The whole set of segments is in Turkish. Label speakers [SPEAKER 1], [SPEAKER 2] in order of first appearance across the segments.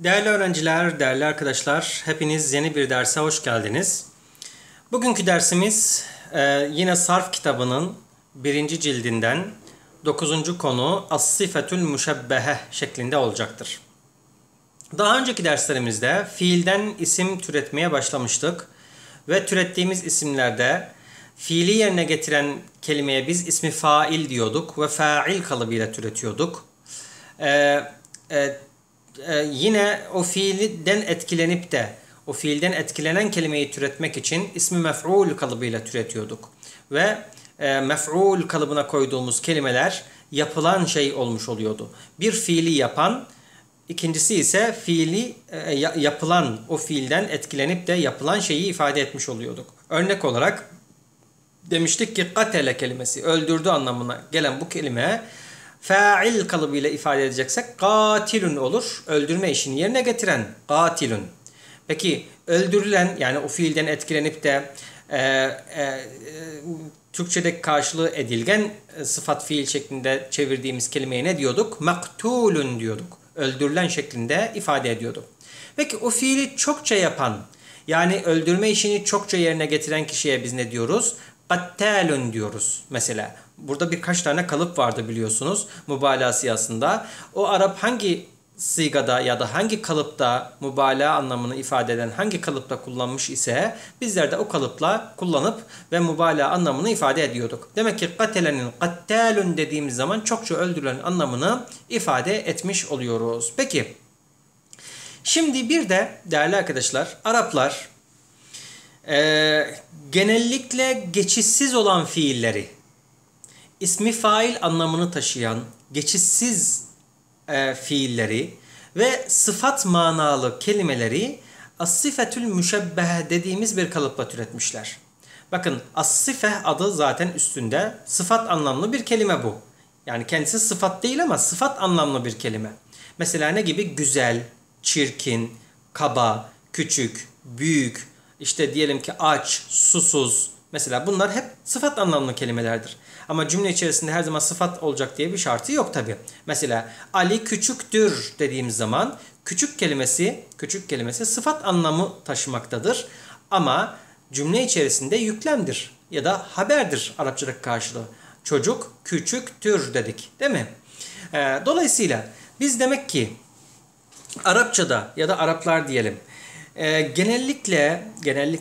[SPEAKER 1] Değerli öğrenciler, değerli arkadaşlar, hepiniz yeni bir derse hoş geldiniz. Bugünkü dersimiz yine Sarf kitabının birinci cildinden 9. konu As-Sifetül Müşebbehe şeklinde olacaktır. Daha önceki derslerimizde fiilden isim türetmeye başlamıştık ve türettiğimiz isimlerde fiili yerine getiren kelimeye biz ismi fail diyorduk ve fail kalıbıyla türetiyorduk. Yine o fiilden etkilenip de o fiilden etkilenen kelimeyi türetmek için ismi mef'ul kalıbıyla türetiyorduk. Ve mef'ul kalıbına koyduğumuz kelimeler yapılan şey olmuş oluyordu. Bir fiili yapan, ikincisi ise fiili yapılan, o fiilden etkilenip de yapılan şeyi ifade etmiş oluyorduk. Örnek olarak demiştik ki katele kelimesi, öldürdü anlamına gelen bu kelime fail kalıbıyla ifade edeceksek katilun olur. Öldürme işini yerine getiren katilun. Peki öldürülen, yani o fiilden etkilenip de Türkçedeki karşılığı edilgen sıfat fiil şeklinde çevirdiğimiz kelimeye ne diyorduk? Maktulun diyorduk. Öldürülen şeklinde ifade ediyorduk. Peki o fiili çokça yapan, yani öldürme işini çokça yerine getiren kişiye biz ne diyoruz? Kattalun diyoruz mesela. Burada birkaç tane kalıp vardı biliyorsunuz mübalağa siyasında. O Arap hangi sigada ya da hangi kalıpta mübalağa anlamını ifade eden hangi kalıpta kullanmış ise bizler de o kalıpla kullanıp ve mübalağa anlamını ifade ediyorduk. Demek ki katelenin kattalun dediğimiz zaman çokça öldürülen anlamını ifade etmiş oluyoruz. Peki şimdi bir de değerli arkadaşlar Araplar genellikle geçişsiz olan fiilleri, ismi fail anlamını taşıyan geçişsiz fiilleri ve sıfat manalı kelimeleri as-sifetül müşebbehe dediğimiz bir kalıpla türetmişler. Bakın as-sifeh adı zaten üstünde, sıfat anlamlı bir kelime bu. Yani kendisi sıfat değil ama sıfat anlamlı bir kelime. Mesela ne gibi? Güzel, çirkin, kaba, küçük, büyük, işte diyelim ki aç, susuz. Mesela bunlar hep sıfat anlamlı kelimelerdir. Ama cümle içerisinde her zaman sıfat olacak diye bir şartı yok tabi. Mesela Ali küçüktür dediğimiz zaman küçük kelimesi sıfat anlamı taşımaktadır. Ama cümle içerisinde yüklemdir ya da haberdir Arapçadaki karşılığı. Çocuk küçüktür dedik, değil mi? Dolayısıyla biz demek ki Arapçada ya da Araplar diyelim genellikle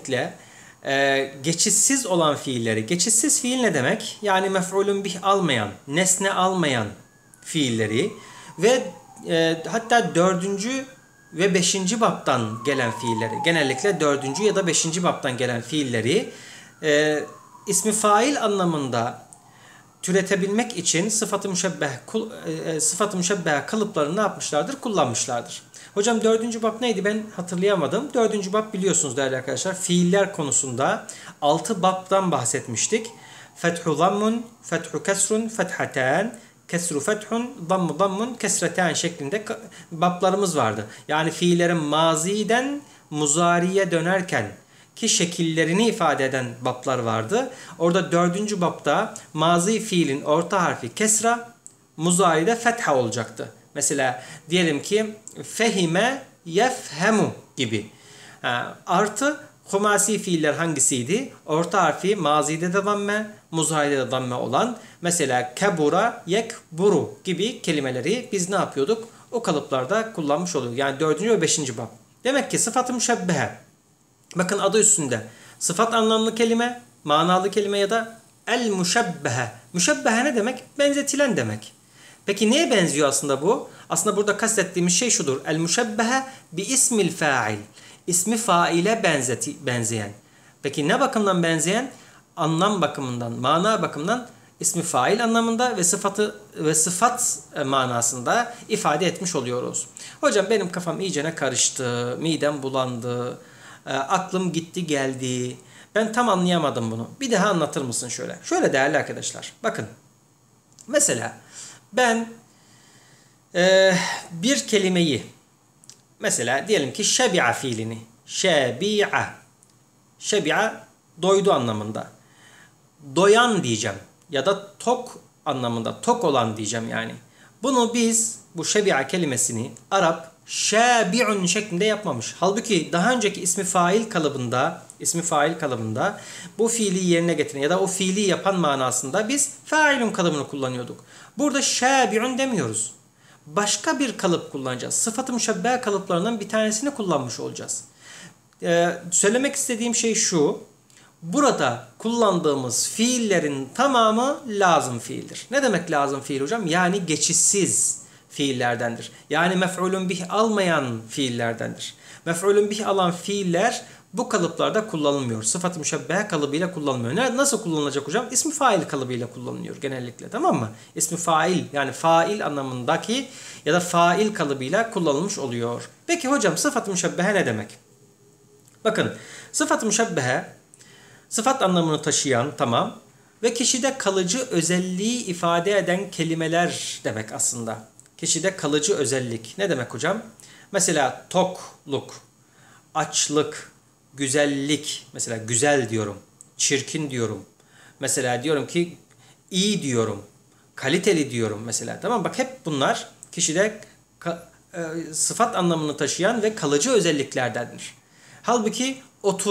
[SPEAKER 1] geçişsiz olan fiilleri, geçişsiz fiil ne demek? Yani mef'ulün bih almayan, nesne almayan fiilleri ve hatta 4. ve 5. baptan gelen fiilleri, genellikle 4. ya da 5. baptan gelen fiilleri ismi fail anlamında türetebilmek için sıfat-ı müşebbeh kalıplarını ne yapmışlardır? Kullanmışlardır. Hocam 4. bab neydi? Ben hatırlayamadım. 4. bab biliyorsunuz değerli arkadaşlar. Fiiller konusunda 6 babdan bahsetmiştik. Fethu zammun, fethu kesrun, fethatan, kesru fethun, dammu dammun, kesreten şeklinde bablarımız vardı. Yani fiillerin maziden muzariye dönerken ki şekillerini ifade eden bablar vardı. Orada 4. babda mazi fiilin orta harfi kesra, muzari'de fetha olacaktı. Mesela diyelim ki fehime yefhemu gibi. Artı humasi fiiller hangisiydi? Orta harfi mazide de damme, muzari'de de damme olan mesela kebura, yekburu gibi kelimeleri biz ne yapıyorduk? O kalıplarda kullanmış oluyoruz. Yani 4. ve 5. bab. Demek ki sıfat-ı müşebbehe. Bakın adı üstünde. Sıfat anlamlı kelime, manalı kelime ya da el-müşebbehe. Müşebbehe ne demek? Benzetilen demek. Peki neye benziyor aslında bu? Aslında burada kastettiğimiz şey şudur. El-müşebbehe bi ismil fa'il. İsmi faile benzeyen. Peki ne bakımdan benzeyen? Anlam bakımından, mana bakımından ismi fail anlamında ve sıfat manasında ifade etmiş oluyoruz. Hocam benim kafam iyicene karıştı, midem bulandı, aklım gitti geldi. Ben tam anlayamadım bunu. Bir daha anlatır mısın şöyle? Şöyle değerli arkadaşlar. Bakın. Mesela ben bir kelimeyi mesela diyelim ki şebi'a fiilini. Şebi'a. Şebi'a doydu anlamında. Doyan diyeceğim. Ya da tok anlamında. Tok olan diyeceğim yani. Bunu biz bu şebi'a kelimesini Arap şabi'un şeklinde yapmamış. Halbuki daha önceki ismi fail kalıbında bu fiili yerine getiren ya da o fiili yapan manasında biz failun kalıbını kullanıyorduk. Burada şabi'un demiyoruz. Başka bir kalıp kullanacağız. Sıfat-ı müşebbehe kalıplarından bir tanesini kullanmış olacağız. Söylemek istediğim şey şu. Burada kullandığımız fiillerin tamamı lazım fiildir. Ne demek lazım fiil hocam? Yani geçişsiz fiillerdendir. Yani mef'ulun bih almayan fiillerdendir. Mef'ulun bih alan fiiller bu kalıplarda kullanılmıyor. Sıfat-ı müşebbehe kalıbıyla kullanılmıyor. Nasıl kullanılacak hocam? İsmi fail kalıbıyla kullanılıyor genellikle, tamam mı? İsmi fail, yani fail anlamındaki ya da fail kalıbıyla kullanılmış oluyor. Peki hocam sıfat-ı müşebbehe ne demek? Bakın, sıfat-ı müşebbehe sıfat anlamını taşıyan, tamam, ve kişide kalıcı özelliği ifade eden kelimeler demek aslında. Kişide kalıcı özellik. Ne demek hocam? Mesela tokluk, açlık, güzellik. Mesela güzel diyorum, çirkin diyorum. Mesela diyorum ki iyi diyorum, kaliteli diyorum mesela. Tamam, bak hep bunlar kişide sıfat anlamını taşıyan ve kalıcı özelliklerdendir. Halbuki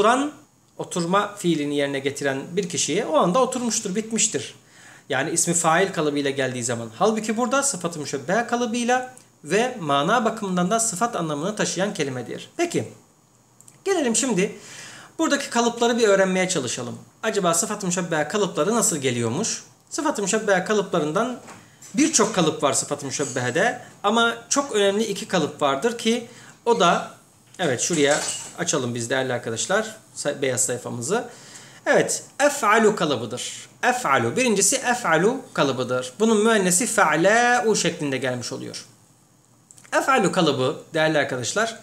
[SPEAKER 1] oturma fiilini yerine getiren bir kişiye o anda oturmuştur, bitmiştir. Yani ismi fail kalıbıyla geldiği zaman. Halbuki burada sıfat-ı müşebbehe kalıbıyla ve mana bakımından da sıfat anlamını taşıyan kelimedir. Peki, gelelim şimdi buradaki kalıpları bir öğrenmeye çalışalım. Acaba sıfat-ı müşebbehe kalıpları nasıl geliyormuş? Sıfat-ı müşebbehe kalıplarından birçok kalıp var sıfat-ı müşebbehede ama çok önemli iki kalıp vardır ki o da, evet, şuraya açalım biz değerli arkadaşlar beyaz sayfamızı. Evet, ef'alu kalıbıdır. Ef'alu. Birincisi ef'alu kalıbıdır. Bunun müennesi fe'lâ'u şeklinde gelmiş oluyor. Ef'alu kalıbı değerli arkadaşlar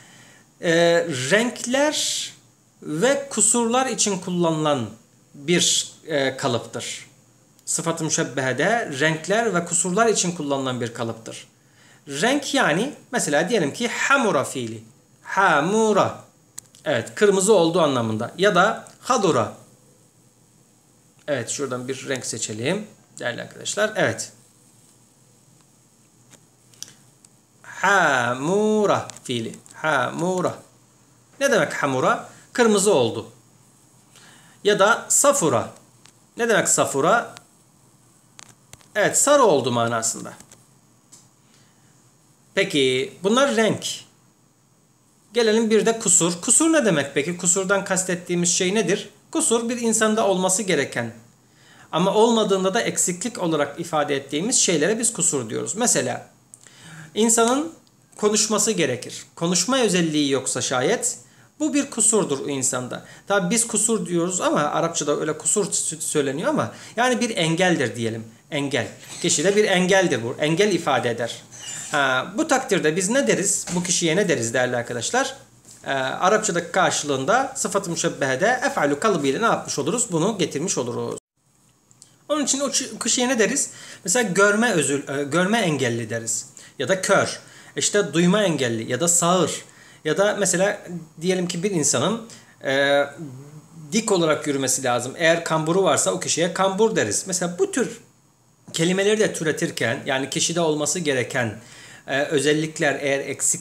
[SPEAKER 1] renkler ve kusurlar için kullanılan bir kalıptır. Sıfat-ı müşebbehede renkler ve kusurlar için kullanılan bir kalıptır. Renk yani mesela diyelim ki hamura fiili. Hamura. Evet, kırmızı olduğu anlamında. Ya da hadura. Evet, şuradan bir renk seçelim değerli arkadaşlar. Evet. Hamura fiili. Hamura. Ne demek hamura? Kırmızı oldu. Ya da safura. Ne demek safura? Evet, sarı oldu manasında. Peki bunlar renk. Gelelim bir de kusur. Kusur ne demek peki? Kusurdan kastettiğimiz şey nedir? Kusur bir insanda olması gereken ama olmadığında da eksiklik olarak ifade ettiğimiz şeylere biz kusur diyoruz. Mesela insanın konuşması gerekir. Konuşma özelliği yoksa şayet bu bir kusurdur o insanda. Tabi biz kusur diyoruz ama Arapçada öyle kusur söyleniyor ama yani bir engeldir diyelim. Engel. Kişide bir engeldir bu. Engel ifade eder. Bu takdirde biz ne deriz? Bu kişiye ne deriz değerli arkadaşlar? Arapçadaki karşılığında sıfat-ı müşebbehede ef'alu kalıbıyla ne yapmış oluruz? Bunu getirmiş oluruz. Onun için o kişiye ne deriz? Mesela görme engelli deriz. Ya da kör. İşte duyma engelli ya da sağır. Ya da mesela diyelim ki bir insanın dik olarak yürümesi lazım. Eğer kamburu varsa o kişiye kambur deriz. Mesela bu tür kelimeleri de türetirken yani kişide olması gereken özellikler eğer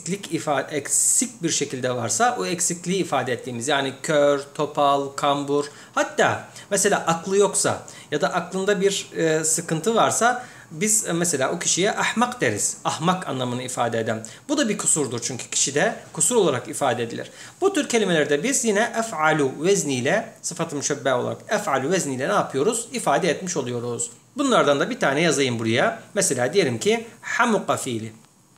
[SPEAKER 1] eksik bir şekilde varsa o eksikliği ifade ettiğimiz yani kör, topal, kambur, hatta mesela aklı yoksa ya da aklında bir sıkıntı varsa biz mesela o kişiye ahmak deriz. Ahmak anlamını ifade eden. Bu da bir kusurdur çünkü kişide kusur olarak ifade edilir. Bu tür kelimelerde biz yine ef'alu vezniyle sıfat-ı müşebbehe olarak ef'alu vezniyle ne yapıyoruz? İfade etmiş oluyoruz. Bunlardan da bir tane yazayım buraya. Mesela diyelim ki hamuka fiili.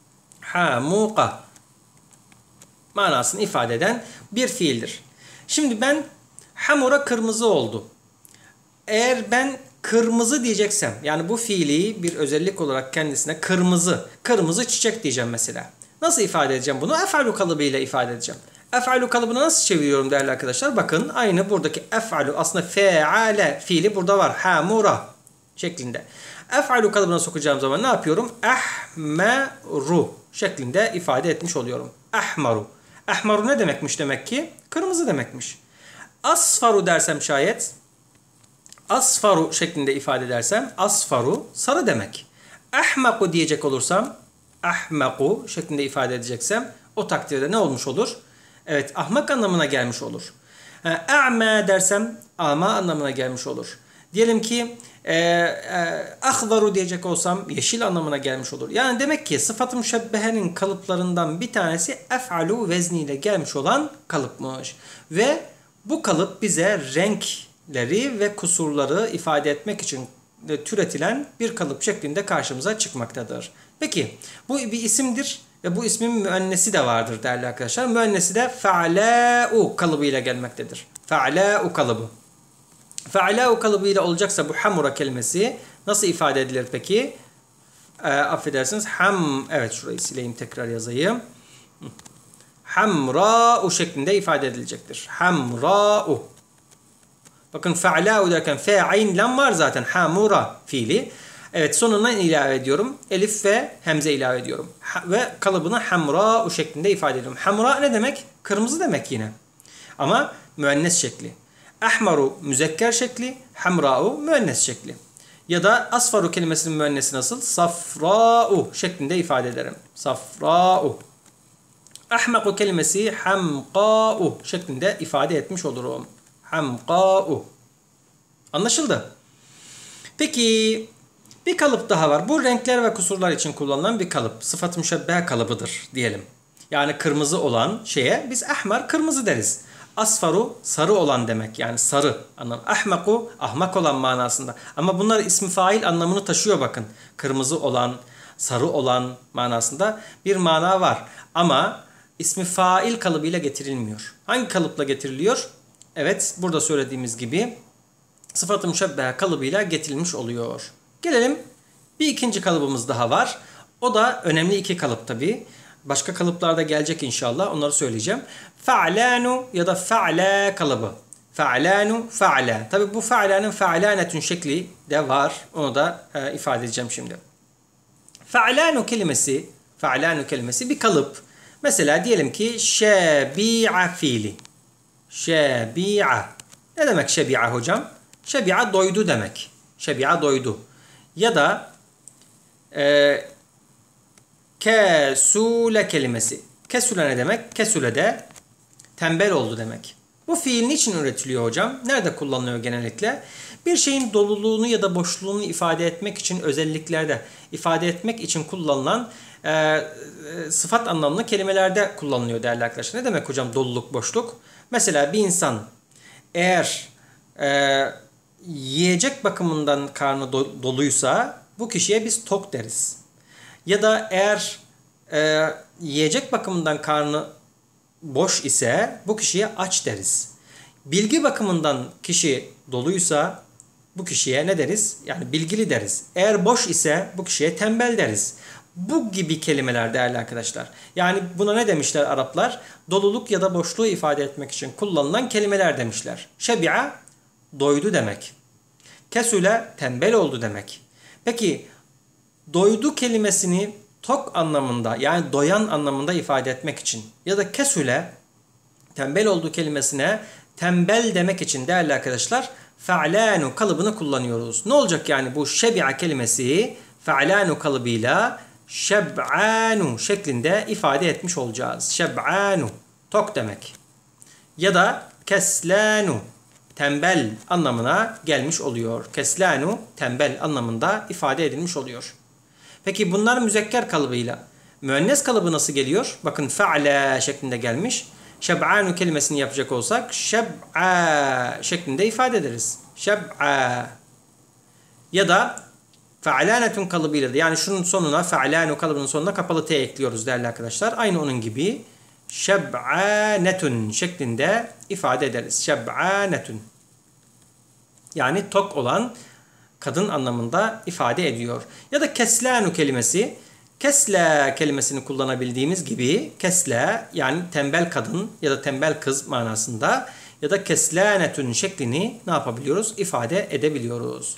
[SPEAKER 1] Hamuka manasını ifade eden bir fiildir. Şimdi ben hamura kırmızı oldu. Eğer ben kırmızı diyeceksem yani bu fiili bir özellik olarak kendisine kırmızı çiçek diyeceğim mesela. Nasıl ifade edeceğim bunu? Ef'alu kalıbıyla ifade edeceğim. Ef'alu kalıbını nasıl çeviriyorum değerli arkadaşlar? Bakın aynı buradaki ef'alu aslında fe'ale fiili burada var. Hamura şeklinde. Ef'alu kalıbına sokacağım zaman ne yapıyorum? Ahmeru şeklinde ifade etmiş oluyorum. Ahmaru. Ahmaru ne demekmiş demek ki? Kırmızı demekmiş. Asfaru dersem şayet asfaru şeklinde ifade edersem asfaru sarı demek. Ahmaku diyecek olursam ahmaku şeklinde ifade edeceksem o takdirde ne olmuş olur? Evet, ahmak anlamına gelmiş olur. A'ma dersem ama anlamına gelmiş olur. Diyelim ki ahvaru diyecek olsam yeşil anlamına gelmiş olur. Yani demek ki sıfat-ı müşebbehenin kalıplarından bir tanesi ef'alu vezniyle gelmiş olan kalıpmış. Ve bu kalıp bize renkleri ve kusurları ifade etmek için türetilen bir kalıp şeklinde karşımıza çıkmaktadır. Peki bu bir isimdir ve bu ismin müennesi de vardır değerli arkadaşlar. Müennesi de fe'lâ'u kalıbıyla gelmektedir. Fe'lâ'u kalıbı. Fe'lâ'u kalıbıyla olacaksa bu hamura kelimesi nasıl ifade edilir peki? Affedersiniz. Evet, şurayı sileyim, tekrar yazayım. Hamra'u şeklinde ifade edilecektir. Hamra'u. Bakın fe'lâ'u derken fe'ayn lam var zaten. Hamura fiili. Evet, sonuna ilave ediyorum. Elif ve hemze ilave ediyorum. Ve kalıbını hamra'u şeklinde ifade ediyorum. Hamra ne demek? Kırmızı demek yine. Ama müennes şekli. Ahmaru müzekker şekli, hamra'u müennes şekli. Ya da asfaru kelimesinin müennesi nasıl? Safra'u şeklinde ifade ederim. Safra'u. Ahmaku kelimesi hamqa'u şeklinde ifade etmiş olurum. Hamqa'u. Anlaşıldı. Peki bir kalıp daha var. Bu renkler ve kusurlar için kullanılan bir kalıp. Sıfat-ı müşebbehe kalıbıdır diyelim. Yani kırmızı olan şeye biz ahmar kırmızı deriz. Asfaru sarı olan demek, yani sarı anlamı. Ahmaku ahmak olan manasında. Ama bunlar ismi fail anlamını taşıyor bakın. Kırmızı olan, sarı olan manasında bir mana var. Ama ismi fail kalıbıyla getirilmiyor. Hangi kalıpla getiriliyor? Evet, burada söylediğimiz gibi sıfat-ı müşebbehe kalıbıyla getirilmiş oluyor. Gelelim bir ikinci kalıbımız daha var. O da önemli iki kalıp tabii. Başka kalıplarda gelecek inşallah. Onları söyleyeceğim. Fa'lanu ya da fa'la kalıbı. Fa'lanu, fa'la. Tabii bu fa'lanın fa'lanetun şekli de var. Onu da ifade edeceğim şimdi. Fa'lanu kelimesi bir kalıp. Mesela diyelim ki şebi'a fiili. Şebi'a. Ne demek şebi'a hocam? Şebi'a doydu demek. Şebi'a doydu. Ya da kesule kelimesi. Kesule ne demek? Kesule de tembel oldu demek. Bu fiil niçin üretiliyor hocam? Nerede kullanılıyor genellikle? Bir şeyin doluluğunu ya da boşluğunu ifade etmek için, özelliklerde ifade etmek için kullanılan sıfat anlamlı kelimelerde kullanılıyor değerli arkadaşlar. Ne demek hocam doluluk, boşluk? Mesela bir insan eğer yiyecek bakımından karnı doluysa bu kişiye biz tok deriz. Ya da eğer yiyecek bakımından karnı boş ise bu kişiye aç deriz. Bilgi bakımından kişi doluysa bu kişiye ne deriz? Yani bilgili deriz. Eğer boş ise bu kişiye tembel deriz. Bu gibi kelimeler değerli arkadaşlar. Yani buna ne demişler Araplar? Doluluk ya da boşluğu ifade etmek için kullanılan kelimeler demişler. Şebi'a doydu demek. Kesule tembel oldu demek. Peki doydu kelimesini tok anlamında, yani doyan anlamında ifade etmek için ya da kesule tembel olduğu kelimesine tembel demek için değerli arkadaşlar fe'lanu kalıbını kullanıyoruz. Ne olacak yani bu şebi'a kelimesi fe'lanu kalıbıyla şeb'anu şeklinde ifade etmiş olacağız. Şeb'anu tok demek. Ya da keslanu tembel anlamına gelmiş oluyor. Keslanu tembel anlamında ifade edilmiş oluyor. Peki bunlar müzekker kalıbıyla. Müennes kalıbı nasıl geliyor? Bakın fe'le şeklinde gelmiş. Şeb'anu kelimesini yapacak olsak şeb'a şeklinde ifade ederiz. Şeb'a. Ya da fe'lanetun kalıbıyla da, yani şunun sonuna fe'lanu kalıbının sonuna kapalı t ekliyoruz değerli arkadaşlar. Aynı onun gibi şeb'anetun şeklinde ifade ederiz. Şeb'anetun. Yani tok olan kadın anlamında ifade ediyor. Ya da keslanu kelimesi, kesle kelimesini kullanabildiğimiz gibi kesle yani tembel kadın ya da tembel kız manasında ya da keslanetun şeklini ne yapabiliyoruz? İfade edebiliyoruz.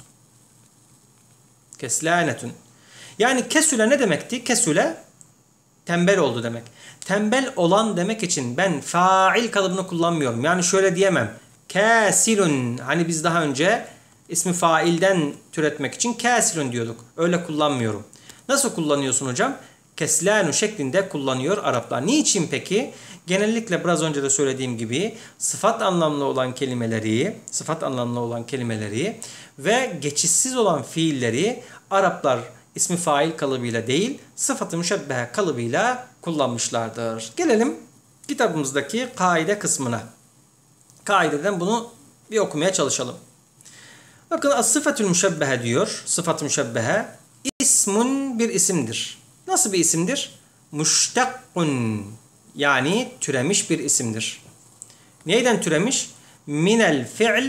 [SPEAKER 1] Keslanetun. Yani kesüle ne demekti? Kesüle tembel oldu demek. Tembel olan demek için ben fail kalıbını kullanmıyorum. Yani şöyle diyemem. Kâsilun. Hani biz daha önce ismi failden türetmek için kâsilun diyorduk. Öyle kullanmıyorum. Nasıl kullanıyorsun hocam? keslanu şeklinde kullanıyor Araplar. Niçin peki? Genellikle biraz önce de söylediğim gibi sıfat anlamlı olan kelimeleri ve geçişsiz olan fiilleri Araplar ismi fail kalıbıyla değil, sıfat-ı müşebbehe kalıbıyla kullanmışlardır. Gelelim kitabımızdaki kaide kısmına. Kaideden bunu bir okumaya çalışalım. Bakın as-sıfatül müşebbehe diyor. Sıfat-ı müşebbehe ismun bir isimdir. Nasıl bir isimdir? Muştakkun, yani türemiş bir isimdir. Neyden türemiş? Minel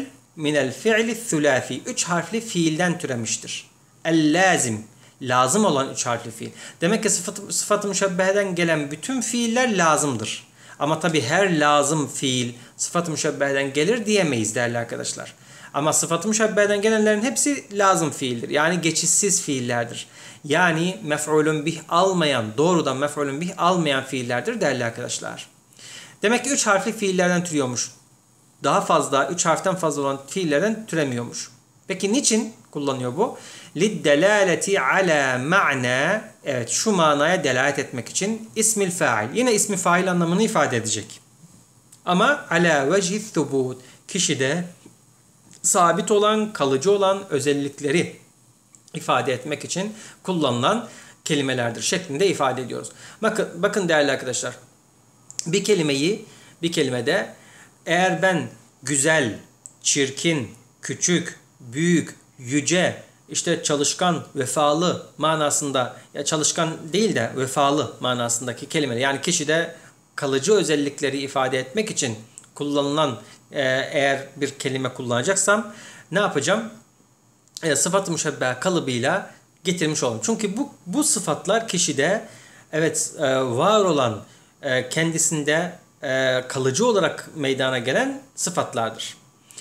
[SPEAKER 1] fi'li thulafi. 3 harfli fiilden türemiştir. El-lazim, lazım olan 3 harfli fiil. Demek ki sıfat-ı müşebbeheden gelen bütün fiiller lazımdır. Ama tabi her lazım fiil sıfat-ı müşebbeheden gelir diyemeyiz değerli arkadaşlar. Ama sıfat-ı müşebbeheden gelenlerin hepsi lazım fiildir. Yani geçişsiz fiillerdir. Yani mef'ulun bih almayan, doğrudan mef'ulun bih almayan fiillerdir değerli arkadaşlar. Demek ki 3 harfli fiillerden türüyormuş. Daha fazla, 3 harften fazla olan fiillerden türemiyormuş. Peki niçin kullanıyor bu? لِدَّلَالَةِ عَلَى مَعْنَى, evet, şu manaya delalet etmek için ismil fail. Yine ismi fail anlamını ifade edecek. Ama ala vecihi thubut, kişide sabit olan, kalıcı olan özellikleri ifade etmek için kullanılan kelimelerdir şeklinde ifade ediyoruz. Bakın değerli arkadaşlar. Bir kelimede eğer ben güzel, çirkin, küçük, büyük, yüce, işte çalışkan, vefalı manasında, ya çalışkan değil de vefalı manasındaki kelimeler, yani kişide kalıcı özellikleri ifade etmek için kullanılan eğer bir kelime kullanacaksam ne yapacağım? Sıfat-ı müşebbehe kalıbıyla getirmiş olalım. Çünkü bu sıfatlar kişide var olan, kendisinde kalıcı olarak meydana gelen sıfatlardır.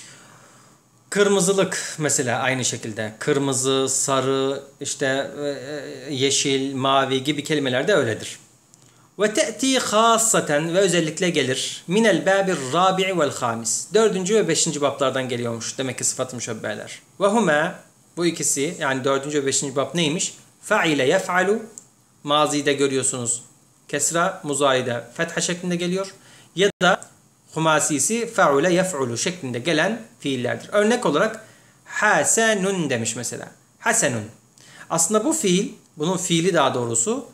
[SPEAKER 1] Kırmızılık mesela aynı şekilde. Kırmızı, sarı, işte yeşil, mavi gibi kelimeler de öyledir. Ve te'ti khassaten, ve özellikle gelir. Minel babir rabi'i vel hamis. 4. ve 5. bablardan geliyormuş. Demek ki sıfat-ı müşebbeheler. Ve huma, bu ikisi, yani 4. ve 5. bab neymiş? Fa'ile yef'alu. Mazide görüyorsunuz kesra, muzaride fetha şeklinde geliyor. Ya da humasisi fe'ule yef'ulu şeklinde gelen fiillerdir. Örnek olarak hasenun demiş mesela. Hasenun. Aslında bu fiil, bunun fiili daha doğrusu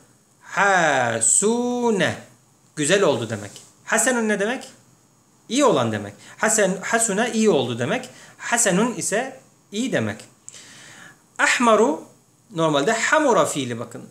[SPEAKER 1] hasune. Güzel oldu demek. Hasenun ne demek? İyi olan demek. Hasune iyi oldu demek. Hasenun ise iyi demek. Ahmaru normalde hamura fiili bakın.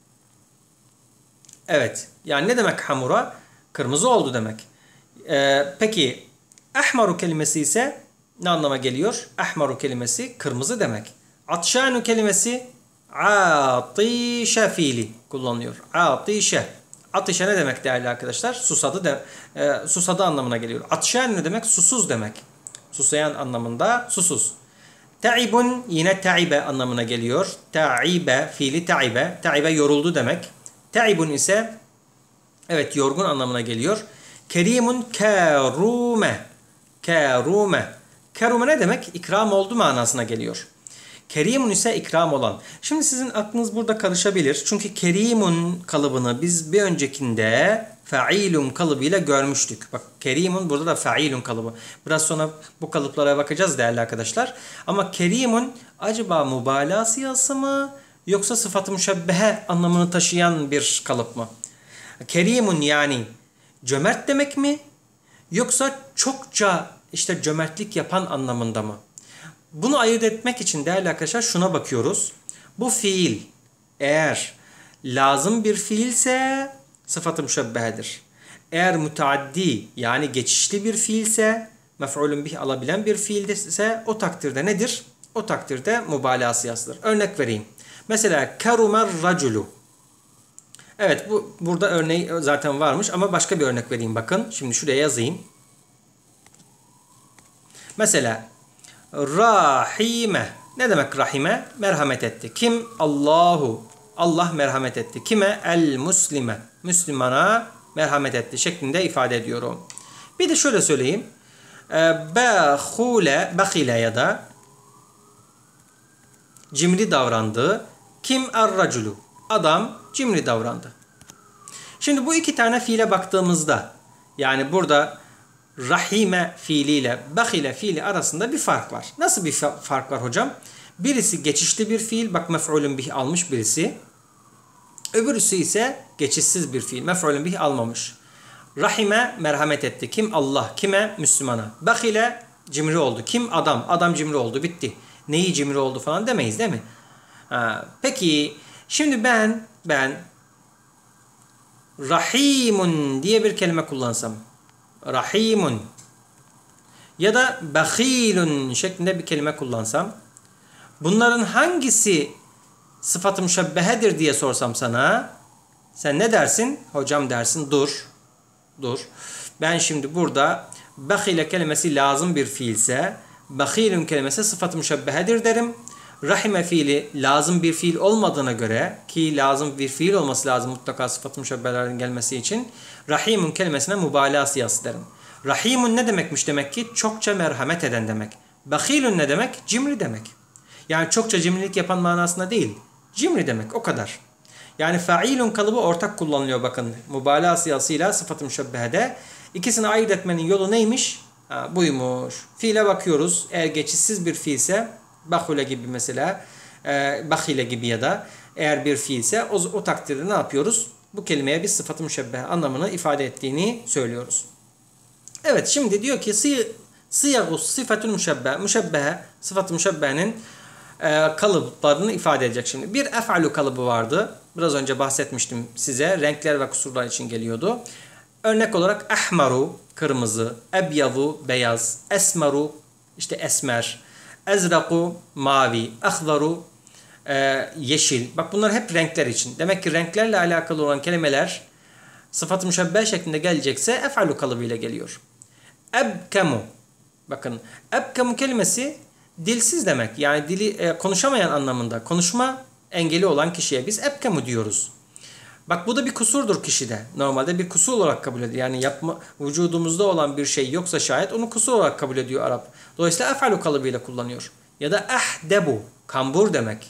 [SPEAKER 1] Evet. Yani ne demek hamura? Kırmızı oldu demek. Peki ahmaru kelimesi ise ne anlama geliyor? Ahmaru kelimesi kırmızı demek. Atşanu kelimesi atişe fiili kullanılıyor. Atişe. Atişe ne demek değerli arkadaşlar? Susadı anlamına geliyor. Atşan ne demek? Susuz demek. Susayan anlamında susuz. Ta'ibun yine ta'ibe anlamına geliyor. Ta'ibe fiili ta'ibe. Ta'ibe yoruldu demek. Ta'ibun ise evet yorgun anlamına geliyor. Kerimun kerume. Kerume. Kerume ne demek? İkram oldu manasına geliyor. Kerimun ise ikram olan. Şimdi sizin aklınız burada karışabilir. Çünkü kerimun kalıbını biz bir öncekinde failun kalıbıyla görmüştük. Bak kerimun burada da failun kalıbı. Biraz sonra bu kalıplara bakacağız değerli arkadaşlar. Ama kerimun acaba mübalağa siyası mı? Yoksa sıfat-ı müşebbehe anlamını taşıyan bir kalıp mı? Kerimun yani cömert demek mi? Yoksa çokça işte cömertlik yapan anlamında mı? Bunu ayırt etmek için değerli arkadaşlar şuna bakıyoruz. Bu fiil eğer lazım bir fiilse sıfat-ı müşebbehedir. Eğer müteaddi yani geçişli bir fiilse, mef'ulün bih alabilen bir fiilse o takdirde nedir? O takdirde mübalağa siyasıdır. Örnek vereyim. Mesela kerumer raculu. Evet burada örneği zaten varmış ama başka bir örnek vereyim bakın. Şimdi şuraya yazayım. Mesela rahime. Ne demek rahime? Merhamet etti. Kim? Allahu. Allah merhamet etti. Kime? El muslime. Müslümana merhamet etti şeklinde ifade ediyorum. Bir de şöyle söyleyeyim. Bakhile ya da cimri davrandı. Kim? Er-raculu. Adam cimri davrandı. Şimdi bu iki tane fiile baktığımızda yani burada rahime fiiliyle bahile fiili arasında bir fark var. Nasıl bir fark var hocam? Birisi geçişli bir fiil. Bak mef'ulün bih almış birisi. Öbürüsü ise geçişsiz bir fiil. Mef'ulün bih almamış. Rahime merhamet etti. Kim? Allah. Kime? Müslümana. Bahile cimri oldu. Kim? Adam. Adam cimri oldu. Bitti. Neyi cimri oldu falan demeyiz değil mi? Peki şimdi ben rahimun diye bir kelime kullansam. Rahimun ya da bahilun şeklinde bir kelime kullansam. Bunların hangisi sıfat-ı müşebbehedir diye sorsam sana. Sen ne dersin? Hocam dersin dur. Ben şimdi burada bahile kelimesi lazım bir fiilse bahilun kelimesi sıfat-ı müşebbehedir derim. Rahime fiili lazım bir fiil olmadığına göre ki lazım bir fiil olması lazım mutlaka sıfat-ı müşebbehelerin gelmesi için rahimun kelimesine mübalağa siyası derim. Rahimun ne demekmiş demek ki? Çokça merhamet eden demek. Bahilun ne demek? Cimri demek. Yani çokça cimrilik yapan manasında değil. Cimri demek o kadar. Yani failun kalıbı ortak kullanılıyor bakın. Mübalağa siyasıyla sıfat-ı müşebbehede. İkisini ayırt etmenin yolu neymiş? Buymuş. Fiile bakıyoruz. Eğer geçişsiz bir fiilse bahule gibi mesela bahile gibi ya da eğer bir fiilse o takdirde ne yapıyoruz? Bu kelimeye bir sıfat-ı müşebbehe anlamını ifade ettiğini söylüyoruz. Evet şimdi diyor ki siyagus sıfatül müşebbehe. Müşebbehe sıfat-ı müşebbehenin kalıplarını ifade edecek şimdi. Bir ef'alu kalıbı vardı. Biraz önce bahsetmiştim size. Renkler ve kusurlar için geliyordu. Örnek olarak ahmaru kırmızı, ebyazu beyaz, esmeru işte esmer, ezraku mavi, ahzaru yeşil. Bak bunlar hep renkler için. Demek ki renklerle alakalı olan kelimeler sıfat-ı müşebbeh şeklinde gelecekse ef'alu kalıbıyla geliyor. Ebkemu. Bakın ebkemu kelimesi dilsiz demek. Yani dili konuşamayan anlamında. Konuşma engeli olan kişiye biz ebkemu diyoruz. Bak bu da bir kusurdur kişide. Normalde bir kusur olarak kabul ediyor. Yani vücudumuzda olan bir şey yoksa şayet onu kusur olarak kabul ediyor Arap. Dolayısıyla ef'alu kalıbıyla kullanıyor. Ya da ahdebu, kambur demek.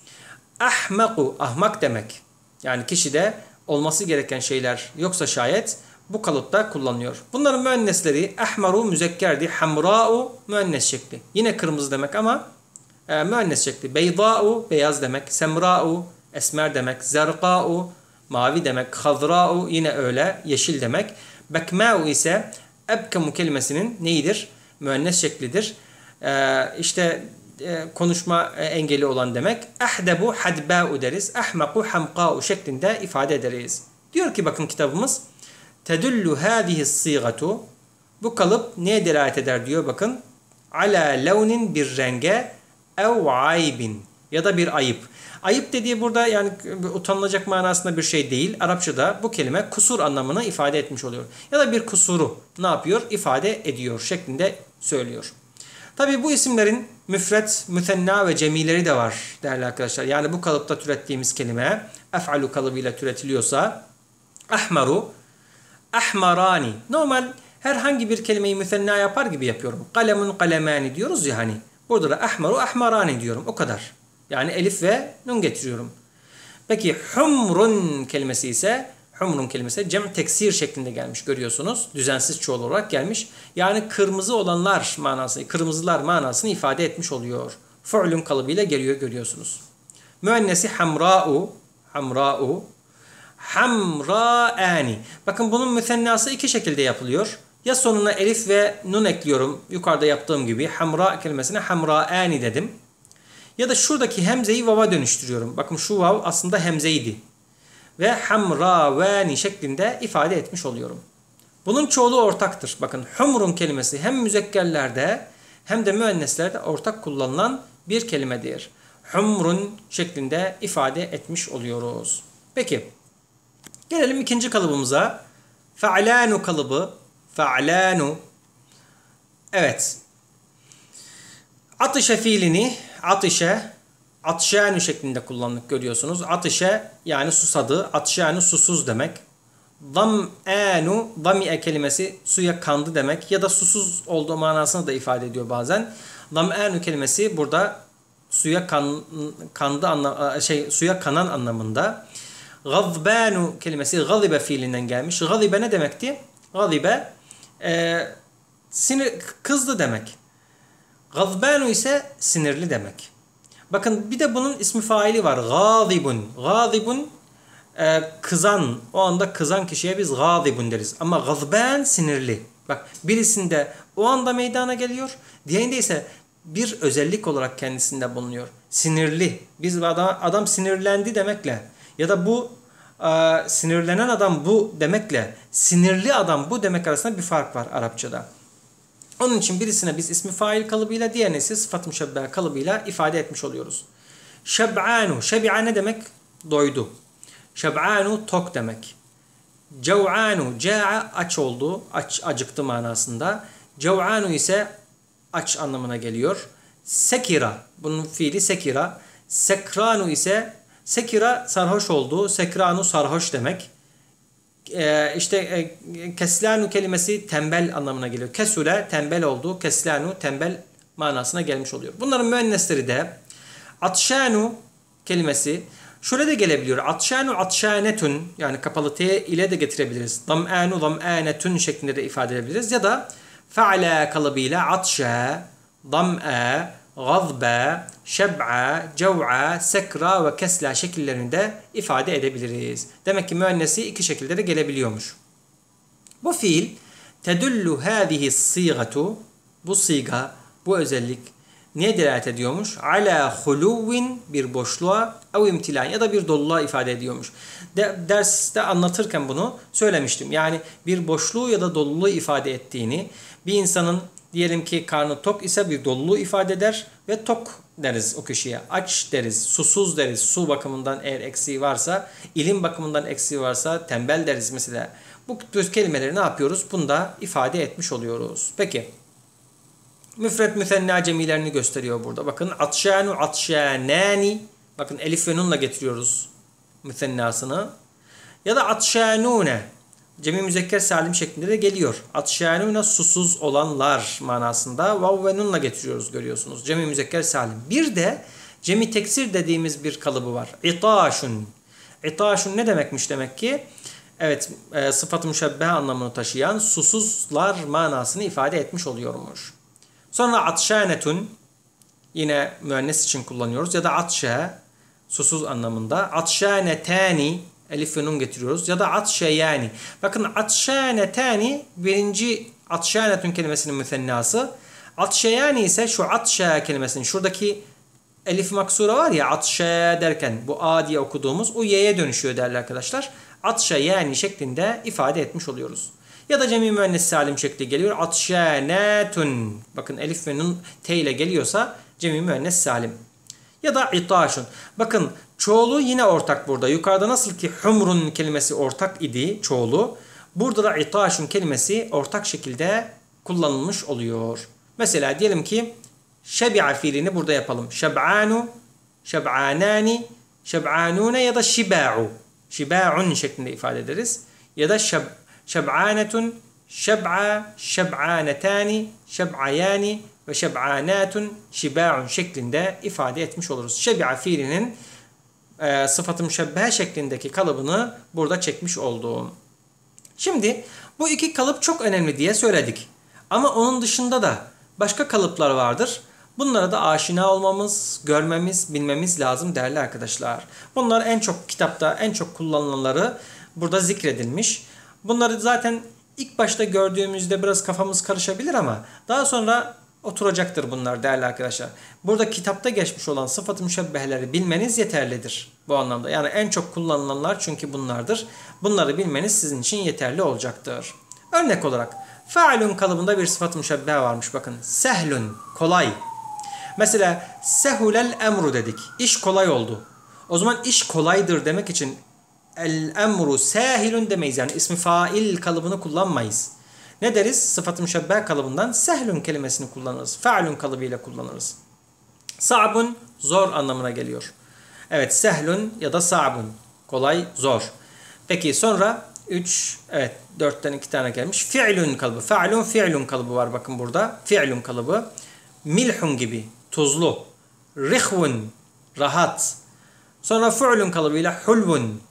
[SPEAKER 1] Ahmaku, ahmak demek. Yani kişide olması gereken şeyler yoksa şayet bu kalıpta kullanılıyor. Bunların müennesleri ahmaru müzekkerdi, hamra'u müennes şekli. Yine kırmızı demek ama müennes şekli. Beyda'u beyaz demek, semra'u esmer demek, zerqa'u mavi demek, hazra'u yine öyle yeşil demek. Bekma'u ise ebkemu kelimesinin neyidir? Müennes şeklidir. Konuşma engeli olan demek. Ahdebu hadba'u deriz. Ahmaku hamqa'u şeklinde ifade ederiz. Diyor ki bakın kitabımız tedullu hâzihi s-sîgatu bu kalıp neye delalet eder diyor bakın. Ala levnin bir renge ev aybin ya da bir ayıp. Ayıp dediği burada yani utanılacak manasında bir şey değil. Arapçada bu kelime kusur anlamını ifade etmiş oluyor. Ya da bir kusuru ne yapıyor? İfade ediyor şeklinde söylüyor. Tabi bu isimlerin müfret, müsenna ve cemileri de var değerli arkadaşlar. Yani bu kalıpta türettiğimiz kelime ef'alu kalıbıyla türetiliyorsa ahmaru, ahmarani. Normal herhangi bir kelimeyi müsenna yapar gibi yapıyorum. Kalemun kalemani diyoruz ya hani. Burada da ahmaru, ahmarani diyorum. O kadar. Yani elif ve nun getiriyorum. Peki humrun kelimesi ise humrun kelimesi cem teksir şeklinde gelmiş görüyorsunuz. Düzensiz çoğul olarak gelmiş. Yani kırmızı olanlar manasını, kırmızılar manasını ifade etmiş oluyor. Fu'lun kalıbıyla geliyor görüyorsunuz. Müennesi hamra'u, hamra'u, hamra'ani. Bakın bunun müsennası iki şekilde yapılıyor. Ya sonuna elif ve nun ekliyorum. Yukarıda yaptığım gibi hamra kelimesine hamra'ani dedim. Ya da şuradaki hemzeyi vava dönüştürüyorum. Bakın şu vav aslında hemzeydi. Ve hamravani şeklinde ifade etmiş oluyorum. Bunun çoğulu ortaktır. Bakın humrun kelimesi hem müzekkerlerde hem de müenneslerde ortak kullanılan bir kelimedir. Humrun şeklinde ifade etmiş oluyoruz. Peki gelelim ikinci kalıbımıza. Fe'lanu kalıbı. Fe'lanu. Evet. Atışe fiilini atşanu şeklinde kullandık görüyorsunuz. Atışe yani susadı. Atşanu susuz demek. Dam'anu, dami'e kelimesi suya kandı demek. Ya da susuz olduğu manasını da ifade ediyor bazen. Dam'anu kelimesi burada suya kandı suya kanan anlamında. Gazbanu kelimesi gazibe fiilinden gelmiş. Gazibe ne demekti? Gazibe sinir, kızdı demek. Gazbanu ise sinirli demek. Bakın bir de bunun ismi faili var. Gazibun. Gazibun kızan. O anda kızan kişiye biz gazibun deriz. Ama gazban sinirli. Bak birisinde o anda meydana geliyor. Diğerinde ise bir özellik olarak kendisinde bulunuyor. Sinirli. Biz adam sinirlendi demekle ya da bu sinirlenen adam bu demekle sinirli adam bu demek arasında bir fark var Arapçada. Onun için birisine biz ismi fail kalıbıyla, diğerine ise sıfat-ı müşebbehe kalıbıyla ifade etmiş oluyoruz. Şeb'anu. Şebi'a ne demek? Doydu. Şeb'anu tok demek. Cev'anu. Ca'a aç oldu. Acıktı manasında. Cev'anu ise aç anlamına geliyor. Sekira. Bunun fiili sekira. Sekranu ise sekira sarhoş oldu. Sekranu sarhoş demek. Keslanu kelimesi tembel anlamına geliyor. Kesule tembel oldu. Keslanu tembel manasına gelmiş oluyor. Bunların müennesleri de atşanu kelimesi şöyle de gelebiliyor. Atşanu atşanetun yani kapalı t ile de getirebiliriz. Dam'anu dam'anetun şeklinde de ifade edebiliriz. Ya da fe'ala kalıbıyla atşa, dam'a, gazba, şeb'a, cev'a, sekra ve kesla şekillerinde ifade edebiliriz. Demek ki müennesi iki şekilde de gelebiliyormuş. Bu fiil tedullu hâzihi sîgatu, bu siga, bu özellik niye delalet ediyormuş? Ala huluvin, bir boşluğa, ev imtilan ya da bir doluluğa ifade ediyormuş. Derste anlatırken bunu söylemiştim. Yani bir boşluğu ya da doluluğu ifade ettiğini, bir insanın diyelim ki karnı tok ise bir doluluğu ifade eder ve tok deriz o kişiye. Aç deriz, susuz deriz. Su bakımından eğer eksiği varsa, ilim bakımından eksiği varsa tembel deriz mesela. Bu tür kelimeleri ne yapıyoruz? Bunu da ifade etmiş oluyoruz. Peki. Müfret müsenna cemilerini gösteriyor burada. Bakın atşanu atşanani. Bakın elif ve nunla getiriyoruz müsennasını. Ya da atşanune. Cemi müzekker salim şeklinde de geliyor. Atşanune susuz olanlar manasında vav ve nunla getiriyoruz görüyorsunuz. Cemi müzekker salim. Bir de cemi teksir dediğimiz bir kalıbı var. İtaşun. İtaşun ne demekmiş demek ki? Evet, sıfat-ı müşebbehe anlamını taşıyan susuzlar manasını ifade etmiş oluyormuş. Sonra atşanetun yine müennes için kullanıyoruz ya da atşa susuz anlamında. Atşanetani elif ve nun getiriyoruz ya da atşeyani. Bakın atşanetani birinci atşanetun kelimesinin müthennası. Atşeyani ise şu atşa kelimesinin şuradaki elif maksura var ya atşa derken bu a diye okuduğumuz o y'ye dönüşüyor değerli arkadaşlar. Atşeyani şeklinde ifade etmiş oluyoruz. Ya da cemi müennes salim şekli geliyor. Atşanetun. Bakın elif ve nun t ile geliyorsa cemi müennes salim. Ya da itaşun. Bakın çoğulu yine ortak burada. Yukarıda nasıl ki humrun kelimesi ortak idi çoğulu. Burada da itaşun kelimesi ortak şekilde kullanılmış oluyor. Mesela diyelim ki şebi'a fiilini burada yapalım. Şeb'anu, şeb'anani, şeb'anune ya da şiba'u. Şiba'un şeklinde ifade ederiz. Ya da şeb'anetun, şeb'a, şeb'anetani, şeb'ayani ve şeb'anatun, şiba'un şeklinde ifade etmiş oluruz. Şebi'a fiilinin sıfat-ı müşebbehe şeklindeki kalıbını burada çekmiş olduğum. Şimdi bu iki kalıp çok önemli diye söyledik. Ama onun dışında da başka kalıplar vardır. Bunlara da aşina olmamız, görmemiz, bilmemiz lazım değerli arkadaşlar. Bunlar en çok kitapta en çok kullanılanları burada zikredilmiş. Bunları zaten ilk başta gördüğümüzde biraz kafamız karışabilir ama daha sonra oturacaktır bunlar değerli arkadaşlar. Burada kitapta geçmiş olan sıfat-ı müşebbeheleri bilmeniz yeterlidir bu anlamda. Yani en çok kullanılanlar çünkü bunlardır. Bunları bilmeniz sizin için yeterli olacaktır. Örnek olarak fa'lun kalıbında bir sıfat-ı müşebbehe varmış bakın. Sehlun, kolay. Mesela sehulel emru dedik. İş kolay oldu. O zaman iş kolaydır demek için el emru sahilun demeyiz. Yani ismi fail kalıbını kullanmayız. Ne deriz? Sıfat-ı müşebbehe kalıbından sehlun kelimesini kullanırız. Fa'lun kalıbıyla kullanırız. Sa'bun zor anlamına geliyor. Evet sehlun ya da sa'bun. Kolay, zor. Peki sonra 4'ten 2 tane gelmiş. Fi'lun kalıbı. Fa'lun fi'lun kalıbı var bakın burada. Fi'lun kalıbı. Milhun gibi. Tuzlu. Rihvun. Rahat. Sonra fu'lun kalıbıyla hulvun.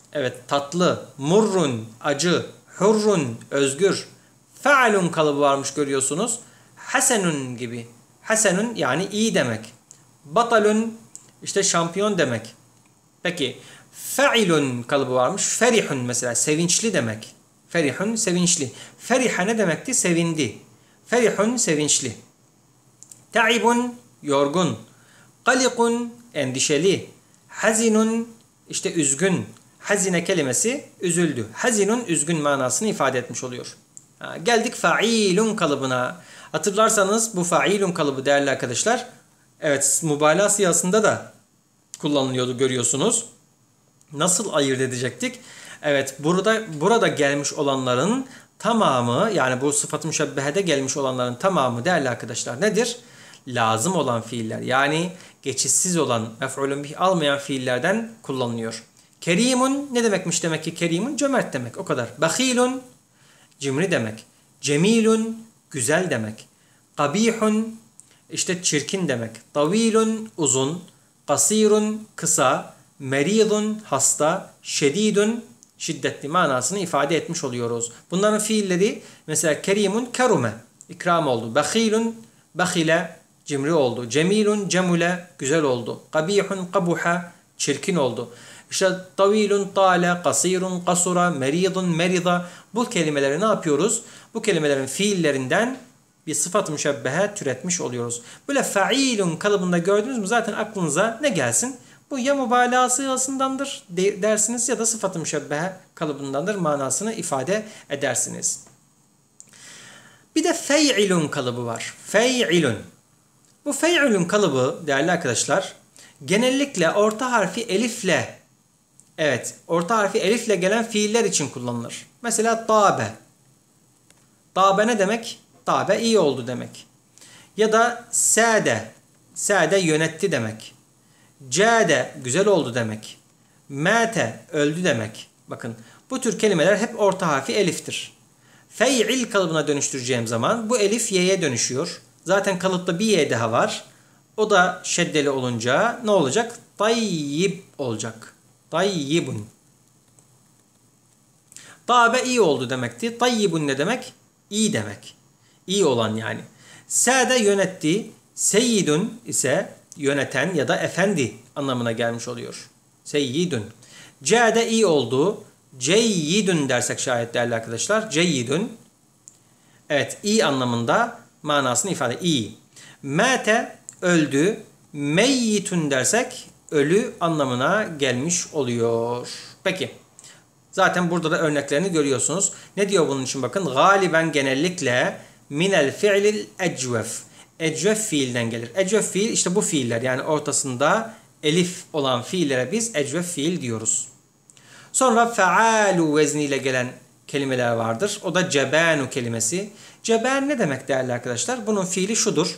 [SPEAKER 1] Evet, tatlı. Murrun, acı. Hurrun, özgür. Fe'alun kalıbı varmış görüyorsunuz. Hasenun gibi. Hasenun yani iyi demek. Batalun işte şampiyon demek. Peki fe'ilun kalıbı varmış. Ferihun mesela sevinçli demek. Ferihun sevinçli. Feriha ne demekti? Sevindi. Ferihun sevinçli. Ta'ibun yorgun. Kalikun endişeli. Hazinun işte üzgün. Hazine kelimesi üzüldü. Hazinun üzgün manasını ifade etmiş oluyor. Geldik failun kalıbına. Hatırlarsanız bu failun kalıbı değerli arkadaşlar. Evet, mübalağa siyasında da kullanılıyordu görüyorsunuz. Nasıl ayırt edecektik? Evet, burada gelmiş olanların tamamı, yani bu sıfat-ı müşebbehede gelmiş olanların tamamı değerli arkadaşlar nedir? Lazım olan fiiller, yani geçişsiz olan, mef'ulün bih almayan fiillerden kullanılıyor. Kerimun ne demekmiş demek ki? Kerimun cömert demek, o kadar. Bahilun cimri demek. Cemilun güzel demek. Kabihun işte çirkin demek. Tavilun uzun. Kasirun kısa. Meridun hasta. Şedidun şiddetli manasını ifade etmiş oluyoruz. Bunların fiilleri mesela kerimun kerume ikram oldu. Bahilun bahile cimri oldu. Cemilun cemule güzel oldu. Kabihun kabuha çirkin oldu. İşte tavilun tale, kasirun kasura, meridun merida. Bu kelimeleri ne yapıyoruz? Bu kelimelerin fiillerinden bir sıfat-ı müşebbehe türetmiş oluyoruz. Böyle failun kalıbında gördünüz mü zaten aklınıza ne gelsin? Bu ya mübalağa sıygasındandır dersiniz ya da sıfat-ı müşebbehe kalıbındandır manasını ifade edersiniz. Bir de fey'ilun kalıbı var. Fey'ilun. Bu fey'ilun kalıbı değerli arkadaşlar genellikle orta harfi elifle, evet orta harfi elifle gelen fiiller için kullanılır. Mesela tabe. Tabe ne demek? Tabe iyi oldu demek. Ya da sade. Sade yönetti demek. Cade güzel oldu demek. Mate öldü demek. Bakın bu tür kelimeler hep orta harfi eliftir. Fey'il kalıbına dönüştüreceğim zaman bu elif y'ye dönüşüyor. Zaten kalıpta bir y daha var. O da şeddeli olunca ne olacak? Tayyib olacak. Tayyibun. Tabe iyi oldu demekti. Tayyibun ne demek? İyi demek. İyi olan yani. Sade yönetti. Seyyidun ise yöneten ya da efendi anlamına gelmiş oluyor. Seyyidun. Cade iyi oldu. Ceyyidun dersek şayet değerli arkadaşlar. Ceyyidun. Evet iyi anlamında manasını ifade. İyi. Mate öldü. Meyyitun dersek ölü anlamına gelmiş oluyor. Peki. Zaten burada da örneklerini görüyorsunuz. Ne diyor bunun için bakın. Galiben genellikle minel fi'lil ecvef. Ecvef fiilden gelir. Ecvef fiil işte bu fiiller yani ortasında elif olan fiillere biz ecvef fiil diyoruz. Sonra fealu vezniyle gelen kelimeler vardır. O da cebanu kelimesi. Ceban ne demek değerli arkadaşlar? Bunun fiili şudur.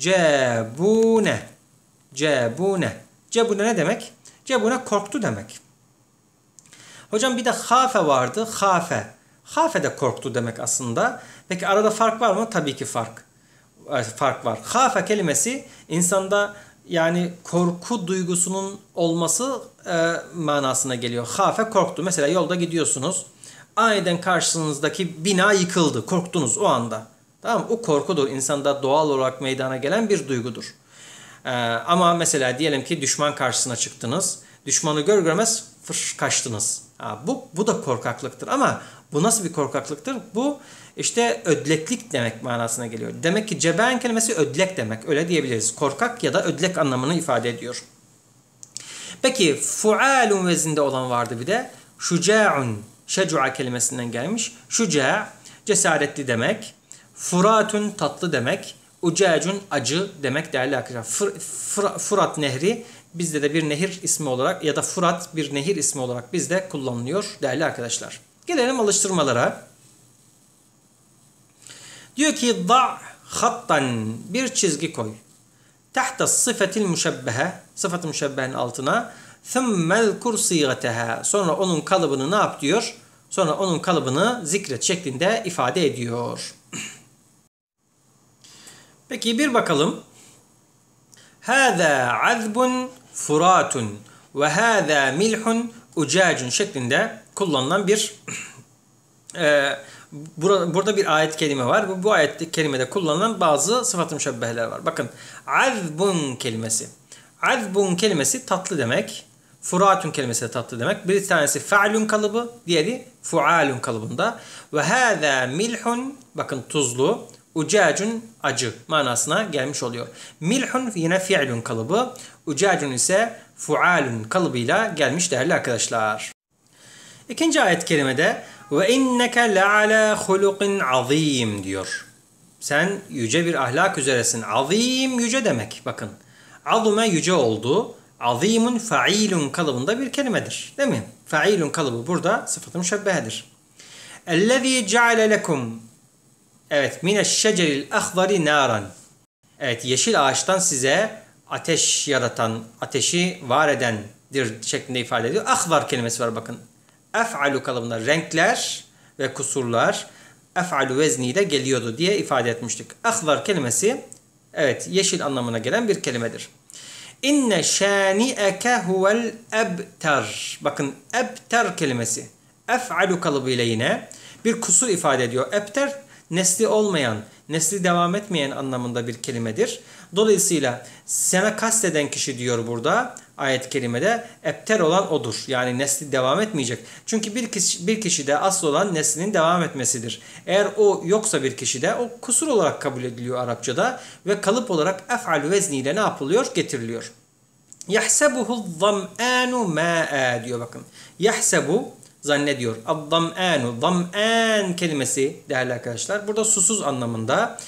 [SPEAKER 1] Cebune. Cebune. Cebune ne demek? Cebune korktu demek. Hocam bir de hafe vardı. Hafe. Hafe de korktu demek aslında. Peki arada fark var mı? Tabii ki fark var. Hafe kelimesi insanda yani korku duygusunun olması manasına geliyor. Hafe korktu. Mesela yolda gidiyorsunuz. Aniden karşınızdaki bina yıkıldı. Korktunuz o anda. Tamam mı? O korkudur. İnsanda doğal olarak meydana gelen bir duygudur. Ama mesela diyelim ki düşman karşısına çıktınız. Düşmanı gör görmez kaçtınız. Bu da korkaklıktır ama bu nasıl bir korkaklıktır? Bu işte ödleklik demek manasına geliyor. Demek ki ceben kelimesi ödlek demek. Öyle diyebiliriz. Korkak ya da ödlek anlamını ifade ediyor. Peki fualun vezinde olan vardı bir de. Şuca'un. Şecu'a kelimesinden gelmiş. Şuca cesaretli demek. Furatun tatlı demek. Ucacun acı demek değerli arkadaşlar. Fırat nehri bizde de bir nehir ismi olarak ya da Fırat bir nehir ismi olarak bizde kullanılıyor değerli arkadaşlar. Gelelim alıştırmalara. Diyor ki da' hattan bir çizgi koy. Tahta sıfetil müşebbehe sıfat-ı müşebbehenin altına thummel kursigateha sonra onun kalıbını ne yap diyor? Sonra onun kalıbını zikret şeklinde ifade ediyor. Peki bir bakalım. Hâzâ azbun furatun ve hâzâ milhun ucacun şeklinde kullanılan bir burada bir ayet kelime var. Bu ayet kelimede kullanılan bazı sıfat-ı müşebbeheler var. Bakın azbun kelimesi. Azbun kelimesi tatlı demek. Furatun kelimesi de tatlı demek. Bir tanesi fa'lun kalıbı, diğeri fualun kalıbında. Ve hâzâ milhun, bakın tuzlu, ucacun acı manasına gelmiş oluyor. Milhun yine fi'lun kalıbı, ucacun ise fualun kalıbıyla gelmiş değerli arkadaşlar. İkinci ayet kerimede ve inneke le'alâ hulukin azîm diyor. Sen yüce bir ahlak üzeresin. Azîm yüce demek. Bakın. Azume yüce oldu. Azîmun fa'ilun kalıbında bir kelimedir. Değil mi? Fa'ilun kalıbı burada sıfat-ı müşebbehedir. Ellezî ceale lekum. Evet. Mineşşeceril ahzari naran. Evet. Yeşil ağaçtan size ateş yaratan, ateşi var edendir şeklinde ifade ediyor. Ahzar kelimesi var bakın. Ef'alu kalıbında renkler ve kusurlar ef'alu vezniyle geliyordu diye ifade etmiştik. Ahzar kelimesi evet yeşil anlamına gelen bir kelimedir. İnne şani'eke huvel ebter. Bakın ebter kelimesi ef'alu kalıbıyla yine bir kusur ifade ediyor. Ebter nesli olmayan, nesli devam etmeyen anlamında bir kelimedir. Dolayısıyla sana kasteden kişi diyor burada ayet-i kerimede ebter olan odur. Yani nesli devam etmeyecek. Çünkü bir kişide asıl olan neslinin devam etmesidir. Eğer o yoksa bir kişide o kusur olarak kabul ediliyor Arapçada ve kalıp olarak ef'al vezniyle ne yapılıyor? Getiriliyor. Yahsebuhu zam'anu ma'a diyor bakın. Yahsebu zannediyor. Ad-dam'anu. Dam'an kelimesi değerli arkadaşlar burada susuz anlamında.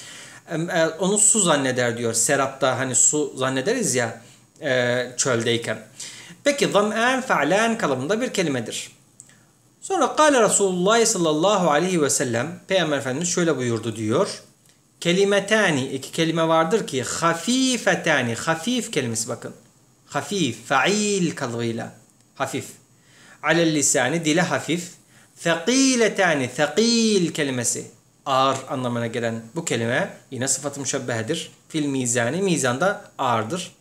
[SPEAKER 1] Onu su zanneder diyor. Serapta hani su zannederiz ya çöldeyken. Peki zam'an fa'lan kalıbında bir kelimedir. Sonra kâle Resulullah sallallahu aleyhi ve sellem Peygamber Efendimiz şöyle buyurdu diyor. Kelimetani iki kelime vardır ki hafifetani hafif kelimesi bakın. Hafif fa'il kalıbıyla hafif. Alel lisani dile hafif. Thaqiletani thaqil kelimesi ağır anlamına gelen bu kelime yine sıfat-ı müşebbehedir. Fil mizani mizanda ağırdır.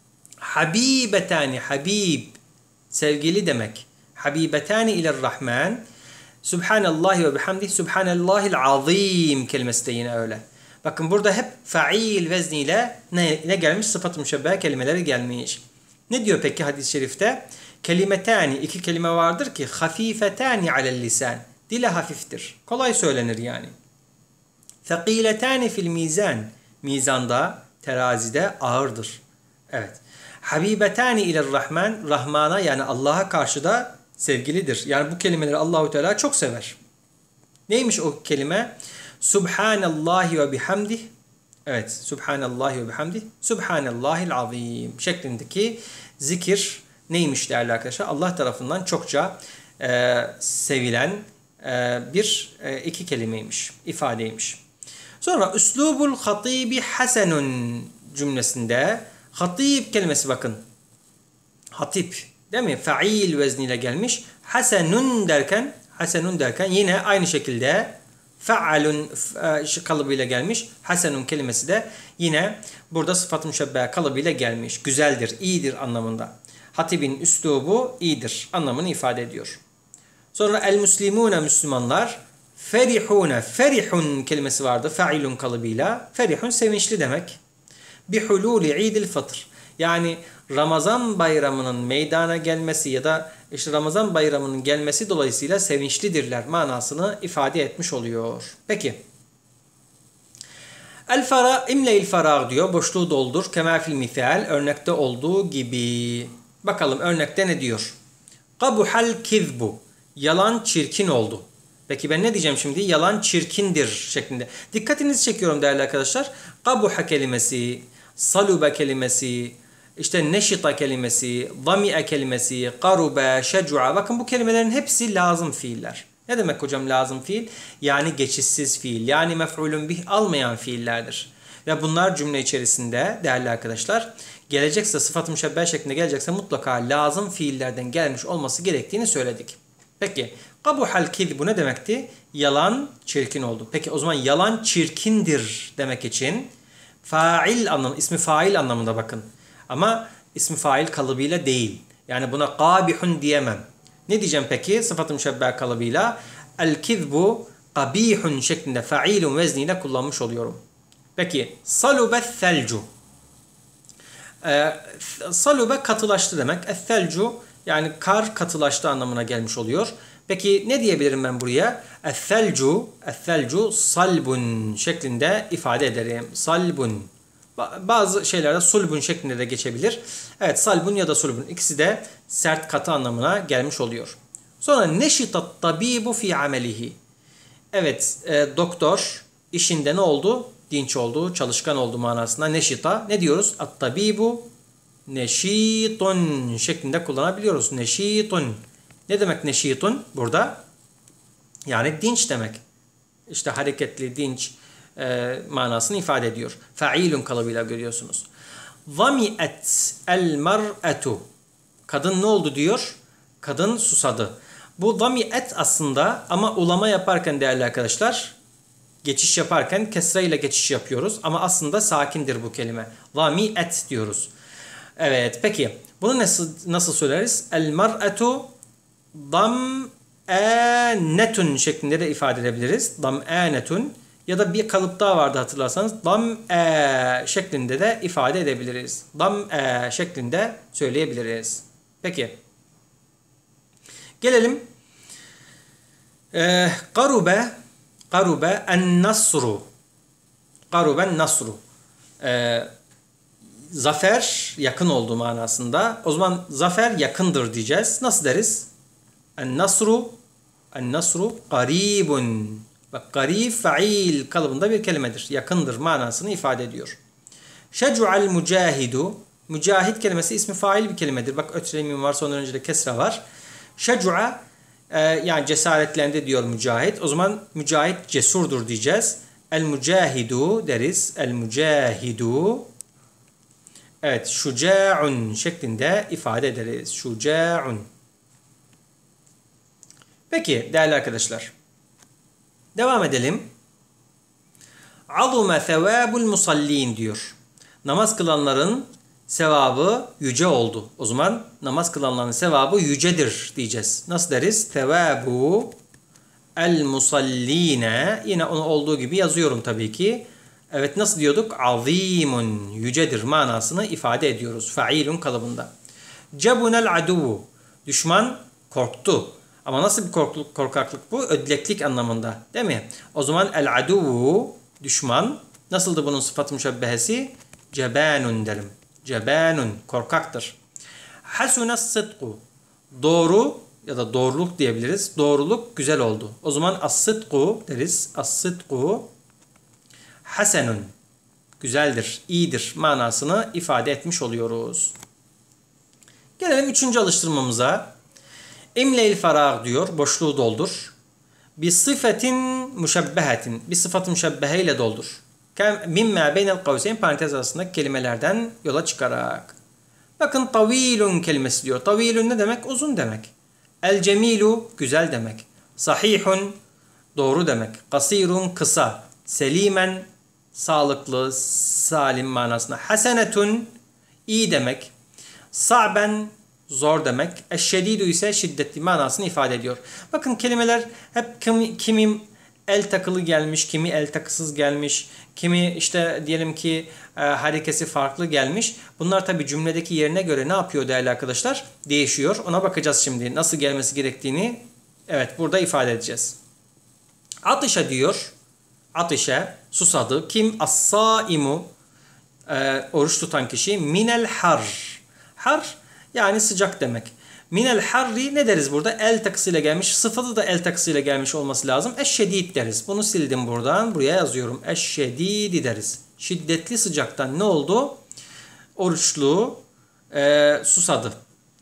[SPEAKER 1] Habibetani habib sevgili demek. Habibetani ilerrahman. Subhanallahi ve bihamdih. Subhanallahil azim kelimesi de yine öyle. Bakın burada hep fail vezniyle ne gelmiş? Sıfat-ı müşebbehe kelimeleri gelmiş. Ne diyor peki hadis-i şerifte? Kelimetani iki kelime vardır ki hafifetani alel lisan. Dile hafiftir. Kolay söylenir yani. Thaqiletani fil mizan. Mizanda, terazide ağırdır. Evet. Habibetani ilerrahman. Rahmana yani Allah'a karşı da sevgilidir. Yani bu kelimeleri Allahu Teala çok sever. Neymiş o kelime? Subhanallahi ve bihamdih. Evet. Subhanallahi ve bihamdih. Subhanallahil azim şeklindeki zikir neymiş değerli arkadaşlar? Allah tarafından çokça sevilen iki kelimeymiş, ifadeymiş. Sonra üslubul hatibi hasenun cümlesinde hatib kelimesi bakın. Hatip değil mi? Fail vezniyle gelmiş. Hasenun derken yine aynı şekilde fa'alun kalıbıyla gelmiş. Hasenun kelimesi de yine burada sıfat-ı müşebbehe kalıbıyla gelmiş. Güzeldir, iyidir anlamında. Hatibin üslubu iyidir anlamını ifade ediyor. Sonra el-muslimune Müslümanlar ferihune ferihun kelimesi vardı. Fa'ilun kalıbıyla. Ferihun sevinçli demek. Bihululi idil fıtr. Yani Ramazan bayramının meydana gelmesi ya da işte Ramazan bayramının gelmesi dolayısıyla sevinçlidirler manasını ifade etmiş oluyor. Peki. İmle'il farag diyor. Boşluğu doldur. Kema fil misal. Örnekte olduğu gibi. Bakalım örnekte ne diyor? Kabuhal kizbu. Yalan çirkin oldu. Peki ben ne diyeceğim şimdi? Yalan çirkindir şeklinde. Dikkatinizi çekiyorum değerli arkadaşlar. Kabuha kelimesi, salube kelimesi, işte neşita kelimesi, dami'e kelimesi, karube, şecu'a. Bakın bu kelimelerin hepsi lazım fiiller. Ne demek hocam lazım fiil? Yani geçişsiz fiil. Yani mef'ulün bih almayan fiillerdir. Ve bunlar cümle içerisinde değerli arkadaşlar gelecekse sıfat-ı müşebbehe şeklinde gelecekse mutlaka lazım fiillerden gelmiş olması gerektiğini söyledik. Peki kabuhal kizbu ne demekti? Yalan çirkin oldu. Peki o zaman yalan çirkindir demek için fail anlamı, ismi fail anlamında bakın. Ama ismi fail kalıbıyla değil. Yani buna kabihun diyemem. Ne diyeceğim peki sıfat-ı müşebbehe kalıbıyla? El-kizbu kabihun şeklinde failun vezniyle kullanmış oluyorum. Peki salubet thelcu. Salube katılaştı demek. Ethelcu yani kar katılaştı anlamına gelmiş oluyor. Peki ne diyebilirim ben buraya? Ethelcu salbun şeklinde ifade ederim. Salbun. Bazı şeylerde sulbun şeklinde de geçebilir. Evet salbun ya da sulbun ikisi de sert katı anlamına gelmiş oluyor. Sonra neşitat tabibu fi amelihi. Evet doktor işinde ne oldu? Dinç oldu, çalışkan oldu manasında. Neşita ne diyoruz? At-tabibu neşitun şeklinde kullanabiliyoruz. Neşitun. Ne demek neşitun burada? Yani dinç demek. İşte hareketli, dinç manasını ifade ediyor. Failun kalıbıyla görüyorsunuz. Zami'et el mar'atu. Kadın ne oldu diyor? Kadın susadı. Bu zami'et aslında ama ulama yaparken değerli arkadaşlar geçiş yaparken kesra ile geçiş yapıyoruz. Ama aslında sakindir bu kelime. Zami'et diyoruz. Evet peki bunu nasıl söyleriz? El mar'atu dam'anetun şeklinde de ifade edebiliriz. Dam'anetun ya da bir kalıp daha vardı hatırlarsanız. Dam'e şeklinde de ifade edebiliriz. Dam'e şeklinde söyleyebiliriz. Peki. Gelelim. Garube en nasru. Garuben nasru. Zafer yakın olduğu manasında. O zaman zafer yakındır diyeceğiz. Nasıl deriz? En nasru garibun. Bak garib fail kalıbında bir kelimedir. Yakındır manasını ifade ediyor. Şecu'al mücahidu. Mücahid kelimesi ismi fail bir kelimedir. Bak ötremin var sonra önce de kesra var. Şecu'a yani cesaretlendi diyor mücahit. O zaman mücahit cesurdur diyeceğiz. El mücahidu deriz. El mücahidu. Evet şuca'un şeklinde ifade ederiz. Şuca'un. Peki değerli arkadaşlar. Devam edelim. Azume sevabul musallin diyor. Namaz kılanların sevabı yüce oldu. O zaman namaz kılanların sevabı yücedir diyeceğiz. Nasıl deriz? Sevabu el musalline. Yine onu olduğu gibi yazıyorum tabii ki. Evet nasıl diyorduk? Azimun. Yücedir manasını ifade ediyoruz. Failun kalıbında. Cebunel aduvu. Düşman korktu. Ama nasıl bir korkaklık bu? Ödleklik anlamında. Değil mi? O zaman el aduvu düşman. Nasıldı bunun sıfat-ı müşebbehesi? Cebanun derim. Cebanun korkaktır. Hasunas sıdku. Doğru ya da doğruluk diyebiliriz. Doğruluk güzel oldu. O zaman as-sıdku deriz. As-sıdku hasenun. Güzeldir, iyidir manasını ifade etmiş oluyoruz. Gelelim 3. alıştırmamıza. İmle'il farag diyor. Boşluğu doldur. Bir sıfetin müşebbehetin. Bir sıfat-ı müşebbehe ile doldur. Mimme beynel kavseyn parantez arasındaki kelimelerden yola çıkarak. Bakın tavilun kelimesi diyor. Tavilun ne demek? Uzun demek. El cemilu güzel demek. Sahihun doğru demek. Kasirun kısa. Selimen sağlıklı, salim manasında. Hasenetun iyi demek. Sa'ben zor demek. Eşşedidu ise şiddetli manasını ifade ediyor. Bakın kelimeler hep kimi el takılı gelmiş, kimi el takısız gelmiş, kimi işte diyelim ki harekesi farklı gelmiş. Bunlar tabi cümledeki yerine göre ne yapıyor değerli arkadaşlar? Değişiyor. Ona bakacağız şimdi nasıl gelmesi gerektiğini. Evet burada ifade edeceğiz. Atışa diyor. Atışa susadı. Kim? As-saimu oruç tutan kişi. Minel har. Har yani sıcak demek. Minel harri ne deriz burada? El takısıyla gelmiş. Sıfatı da el takısıyla gelmiş olması lazım. Eşşedid deriz. Bunu sildim buradan. Buraya yazıyorum. Eşşedidi deriz. Şiddetli sıcaktan ne oldu? Oruçlu susadı.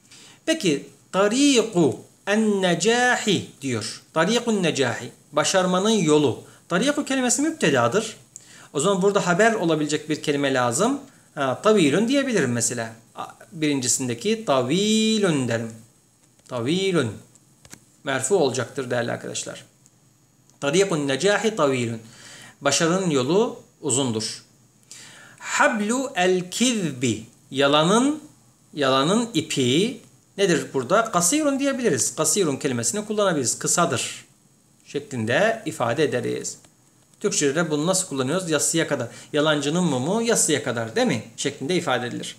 [SPEAKER 1] Peki tariku en necahi diyor. Tarikun necahi. Başarmanın yolu. Tariku kelimesi müptedadır. O zaman burada haber olabilecek bir kelime lazım. Tavilun diyebilirim mesela. Birincisindeki tavilun derim. Tavilun. Merfu olacaktır değerli arkadaşlar. Tarikun necahi tavilun. Başarının yolu uzundur. Hablu el kizbi. Yalanın ipi Nedir burada? Kasirun diyebiliriz. Kasirun kelimesini kullanabiliriz. Kısadır şeklinde ifade ederiz. Türkçe'de bunu nasıl kullanıyoruz? Yassıya kadar. Yalancının mumu yassıya kadar değil mi? Şeklinde ifade edilir.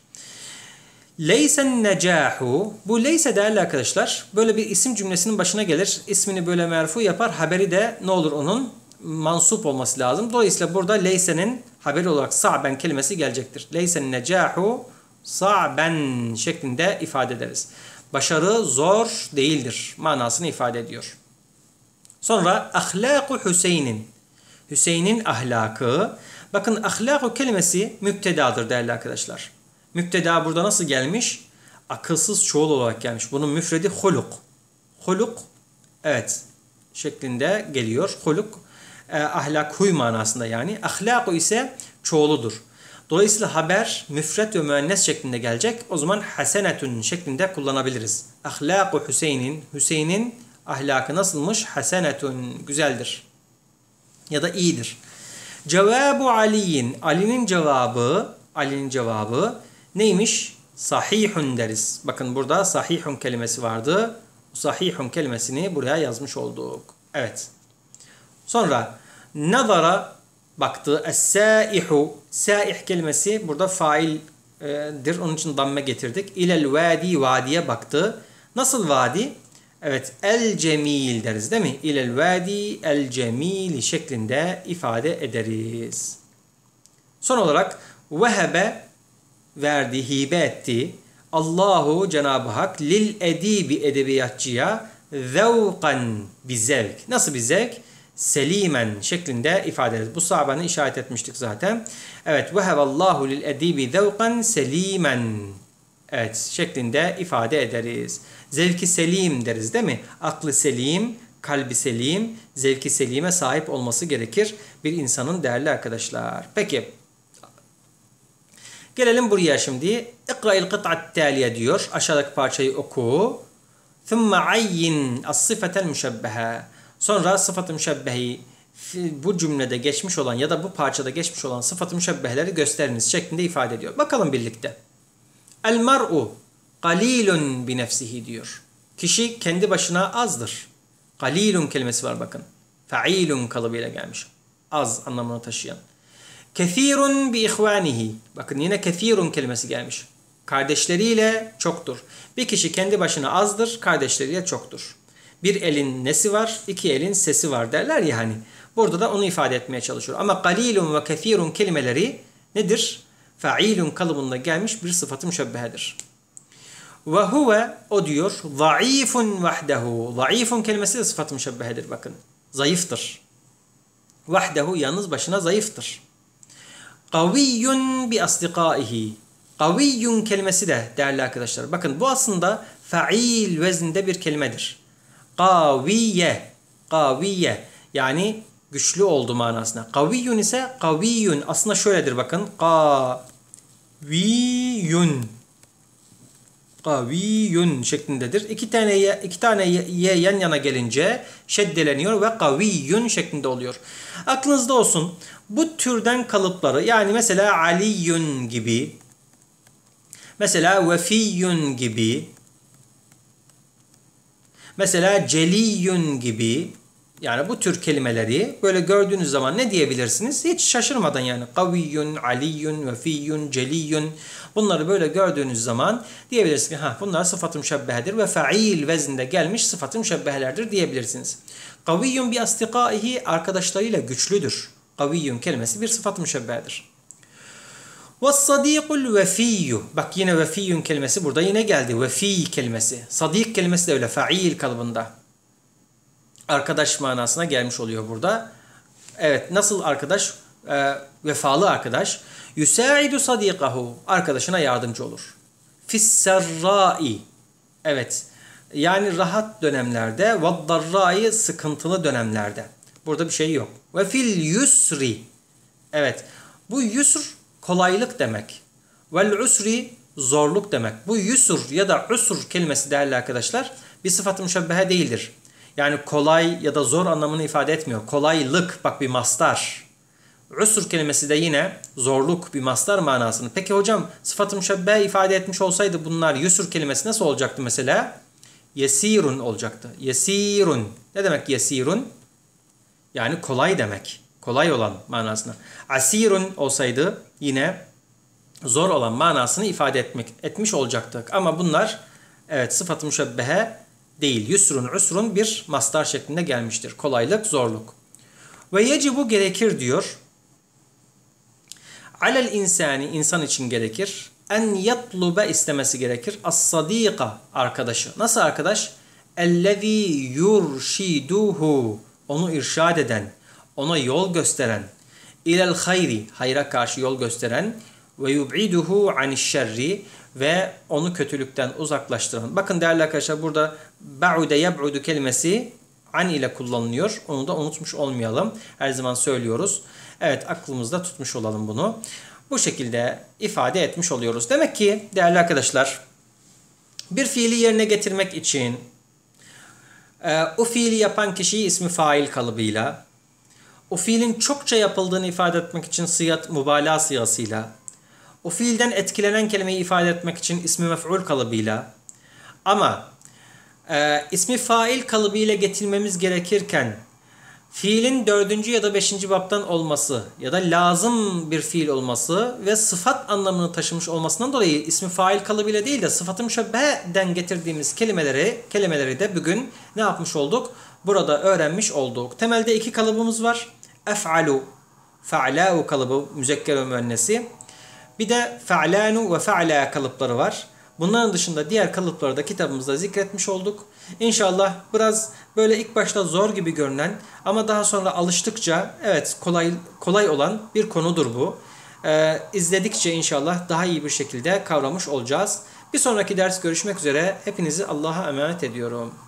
[SPEAKER 1] Leysen necahu. Bu leyse değerli arkadaşlar böyle bir isim cümlesinin başına gelir. İsmini böyle merfu yapar. Haberi de ne olur onun? Mansup olması lazım. Dolayısıyla burada leysenin haberi olarak sa'ben kelimesi gelecektir. Leysen necahu sa'ben şeklinde ifade ederiz. Başarı zor değildir manasını ifade ediyor. Sonra ahlâku Hüseyin'in. Hüseyin'in ahlakı. Bakın ahlâku kelimesi müptedadır değerli arkadaşlar. Müpteda burada nasıl gelmiş? Akılsız çoğul olarak gelmiş. Bunun müfredi huluk. Huluk evet şeklinde geliyor. Huluk ahlak, huy manasında yani. Ahlaku ise çoğuludur. Dolayısıyla haber müfret ve müennes şeklinde gelecek. O zaman hasenetun şeklinde kullanabiliriz. Ahlaku Hüseyin'in. Hüseyin'in ahlakı nasılmış? Hasenetun güzeldir. Ya da iyidir. Cevabu Ali'in. Ali'nin cevabı neymiş? Sahihun deriz. Bakın burada sahihun kelimesi vardı. Sahihun kelimesini buraya yazmış olduk. Evet. Sonra nazara baktı. Es-saihu. Saih kelimesi burada faildir. Onun için damme getirdik. İlel vadi. Vadiye baktı. Nasıl vadi? Evet. El cemil deriz değil mi? İlel vadi el cemil şeklinde ifade ederiz. Son olarak vehebe verdi, hibe etti. Allahu Cenab-ı Hak lil edibi edebiyatçıya zevkan bir zevk. Nasıl bir zevk? Selimen şeklinde ifade ederiz. Bu sahabenin işaret etmiştik zaten. Evet. Vehevallahu lil edibi zevkan selimen. Evet. Şeklinde ifade ederiz. Zevki selim deriz değil mi? Aklı selim, kalbi selim, zevki selime sahip olması gerekir bir insanın değerli arkadaşlar. Peki. Gelelim buraya şimdi. İkra'il kıt'at taliye diyor. Aşağıdaki parçayı oku. Thumma ayyin as-sıfetel müşebbehe. Sonra sıfat-ı müşebbehi bu cümlede geçmiş olan ya da bu parçada geçmiş olan sıfat-ı müşebbeheleri gösteriniz şeklinde ifade ediyor. Bakalım birlikte. El mar'u qalilun bi nefsihi diyor. Kişi kendi başına azdır. Qalilun kelimesi var bakın. Fa'ilun kalıbıyla gelmiş. Az anlamını taşıyan. Kethirun bi ihvanihi. Bakın yine kethirun kelimesi gelmiş. Kardeşleriyle çoktur. Bir kişi kendi başına azdır, kardeşleriyle çoktur. Bir elin nesi var, iki elin sesi var derler ya hani. Burada da onu ifade etmeye çalışıyor. Ama qalilun ve kethirun kelimeleri nedir? Fa'ilun kalıbında gelmiş bir sıfat-ı müşebbehedir. Ve huve o diyor zayıfun vahdehu. Zayıfun kelimesi de sıfat-ı müşebbehedir bakın. Zayıftır. Vahdehu yalnız başına zayıftır. Kaviyyun bi asdikaihi. Kaviyyun kelimesi de değerli arkadaşlar. Bakın bu aslında fail vezninde bir kelimedir. Kaviye. Kaviye. Yani güçlü oldu manasına. Kaviyyun ise kaviyyun. Aslında şöyledir bakın. Kaviyyun. Kaviyyun şeklindedir. İki tane ye yan yana gelince şeddeleniyor ve kaviyyun şeklinde oluyor. Aklınızda olsun. Bu türden kalıpları yani mesela Aliyyun gibi, mesela Vefiyyun gibi, mesela Celiyyun gibi yani bu tür kelimeleri böyle gördüğünüz zaman ne diyebilirsiniz? Hiç şaşırmadan yani Kaviyyun, Aliyyun, Vefiyyun, Celiyyun bunları böyle gördüğünüz zaman diyebilirsiniz ki bunlar sıfat-ı müşebbehedir ve fail vezninde gelmiş sıfat-ı müşebbehelerdir diyebilirsiniz. Kaviyyun bi astikaihi arkadaşlarıyla güçlüdür. Kaviyyun kelimesi bir sıfat-ı müşebbehedir. وَالصَّد۪يقُ الْوَف۪يُّ. Bak yine vefiyyun kelimesi burada yine geldi. Vefi kelimesi. Sadik kelimesi de öyle fail kalıbında. Arkadaş manasına gelmiş oluyor burada. Evet nasıl arkadaş? Vefalı arkadaş. يُسَاعِدُ صَد۪يقَهُ. Arkadaşına yardımcı olur. فِسَّرَّاءِ. Evet. Yani rahat dönemlerde. وَالضَّرَّاءِ sıkıntılı dönemlerde. Burada bir şey yok. Ve fil yusri. Evet. Bu yusr kolaylık demek. Vel usri zorluk demek. Bu yusr ya da usr kelimesi değerli arkadaşlar bir sıfat-ı müşebbehe değildir. Yani kolay ya da zor anlamını ifade etmiyor. Kolaylık bak bir mastar. Usr kelimesi de yine zorluk, bir mastar manasını. Peki hocam sıfat-ı müşebbehe ifade etmiş olsaydı bunlar yusr kelimesi nasıl olacaktı mesela? Yesirun olacaktı. Yesirun. Ne demek yesirun? Yani kolay demek. Kolay olan manasına. Asirun olsaydı yine zor olan manasını ifade etmiş olacaktık. Ama bunlar evet sıfat-ı müşebbehe değil. Yusrun, usrun bir mastar şeklinde gelmiştir. Kolaylık, zorluk. Ve yecibu gerekir diyor. Alel insani insan için gerekir. En yatlube istemesi gerekir. As-sadika arkadaşı. Nasıl arkadaş? Ellezî yurşiduhu. Onu irşad eden, ona yol gösteren. İlel hayri. Hayra karşı yol gösteren. Ve yub'iduhu anişşerri. Ve onu kötülükten uzaklaştıran. Bakın değerli arkadaşlar burada ba'ude yeb'udu kelimesi an ile kullanılıyor. Onu da unutmuş olmayalım. Her zaman söylüyoruz. Evet aklımızda tutmuş olalım bunu. Bu şekilde ifade etmiş oluyoruz. Demek ki değerli arkadaşlar bir fiili yerine getirmek için o fiili yapan kişiyi ismi fail kalıbıyla, o fiilin çokça yapıldığını ifade etmek için sıgat mübalağa sigasıyla, o fiilden etkilenen kelimeyi ifade etmek için ismi mef'ul kalıbıyla ama ismi fail kalıbıyla getirmemiz gerekirken fiilin 4. ya da 5. baptan olması ya da lazım bir fiil olması ve sıfat anlamını taşımış olmasından dolayı ismi fail kalıbıyla değil de sıfat-ı müşebbeheden getirdiğimiz kelimeleri de bugün ne yapmış olduk? Burada öğrenmiş olduk. Temelde 2 kalıbımız var. Ef'alu, fe'lâ'u kalıbı müzekker ve müennesi. Bir de fe'lânu ve fe'lâ kalıpları var. Bunların dışında diğer kalıpları da kitabımızda zikretmiş olduk. İnşallah biraz böyle ilk başta zor gibi görünen ama daha sonra alıştıkça evet kolay olan bir konudur bu. İzledikçe inşallah daha iyi bir şekilde kavramış olacağız. Bir sonraki ders görüşmek üzere. Hepinizi Allah'a emanet ediyorum.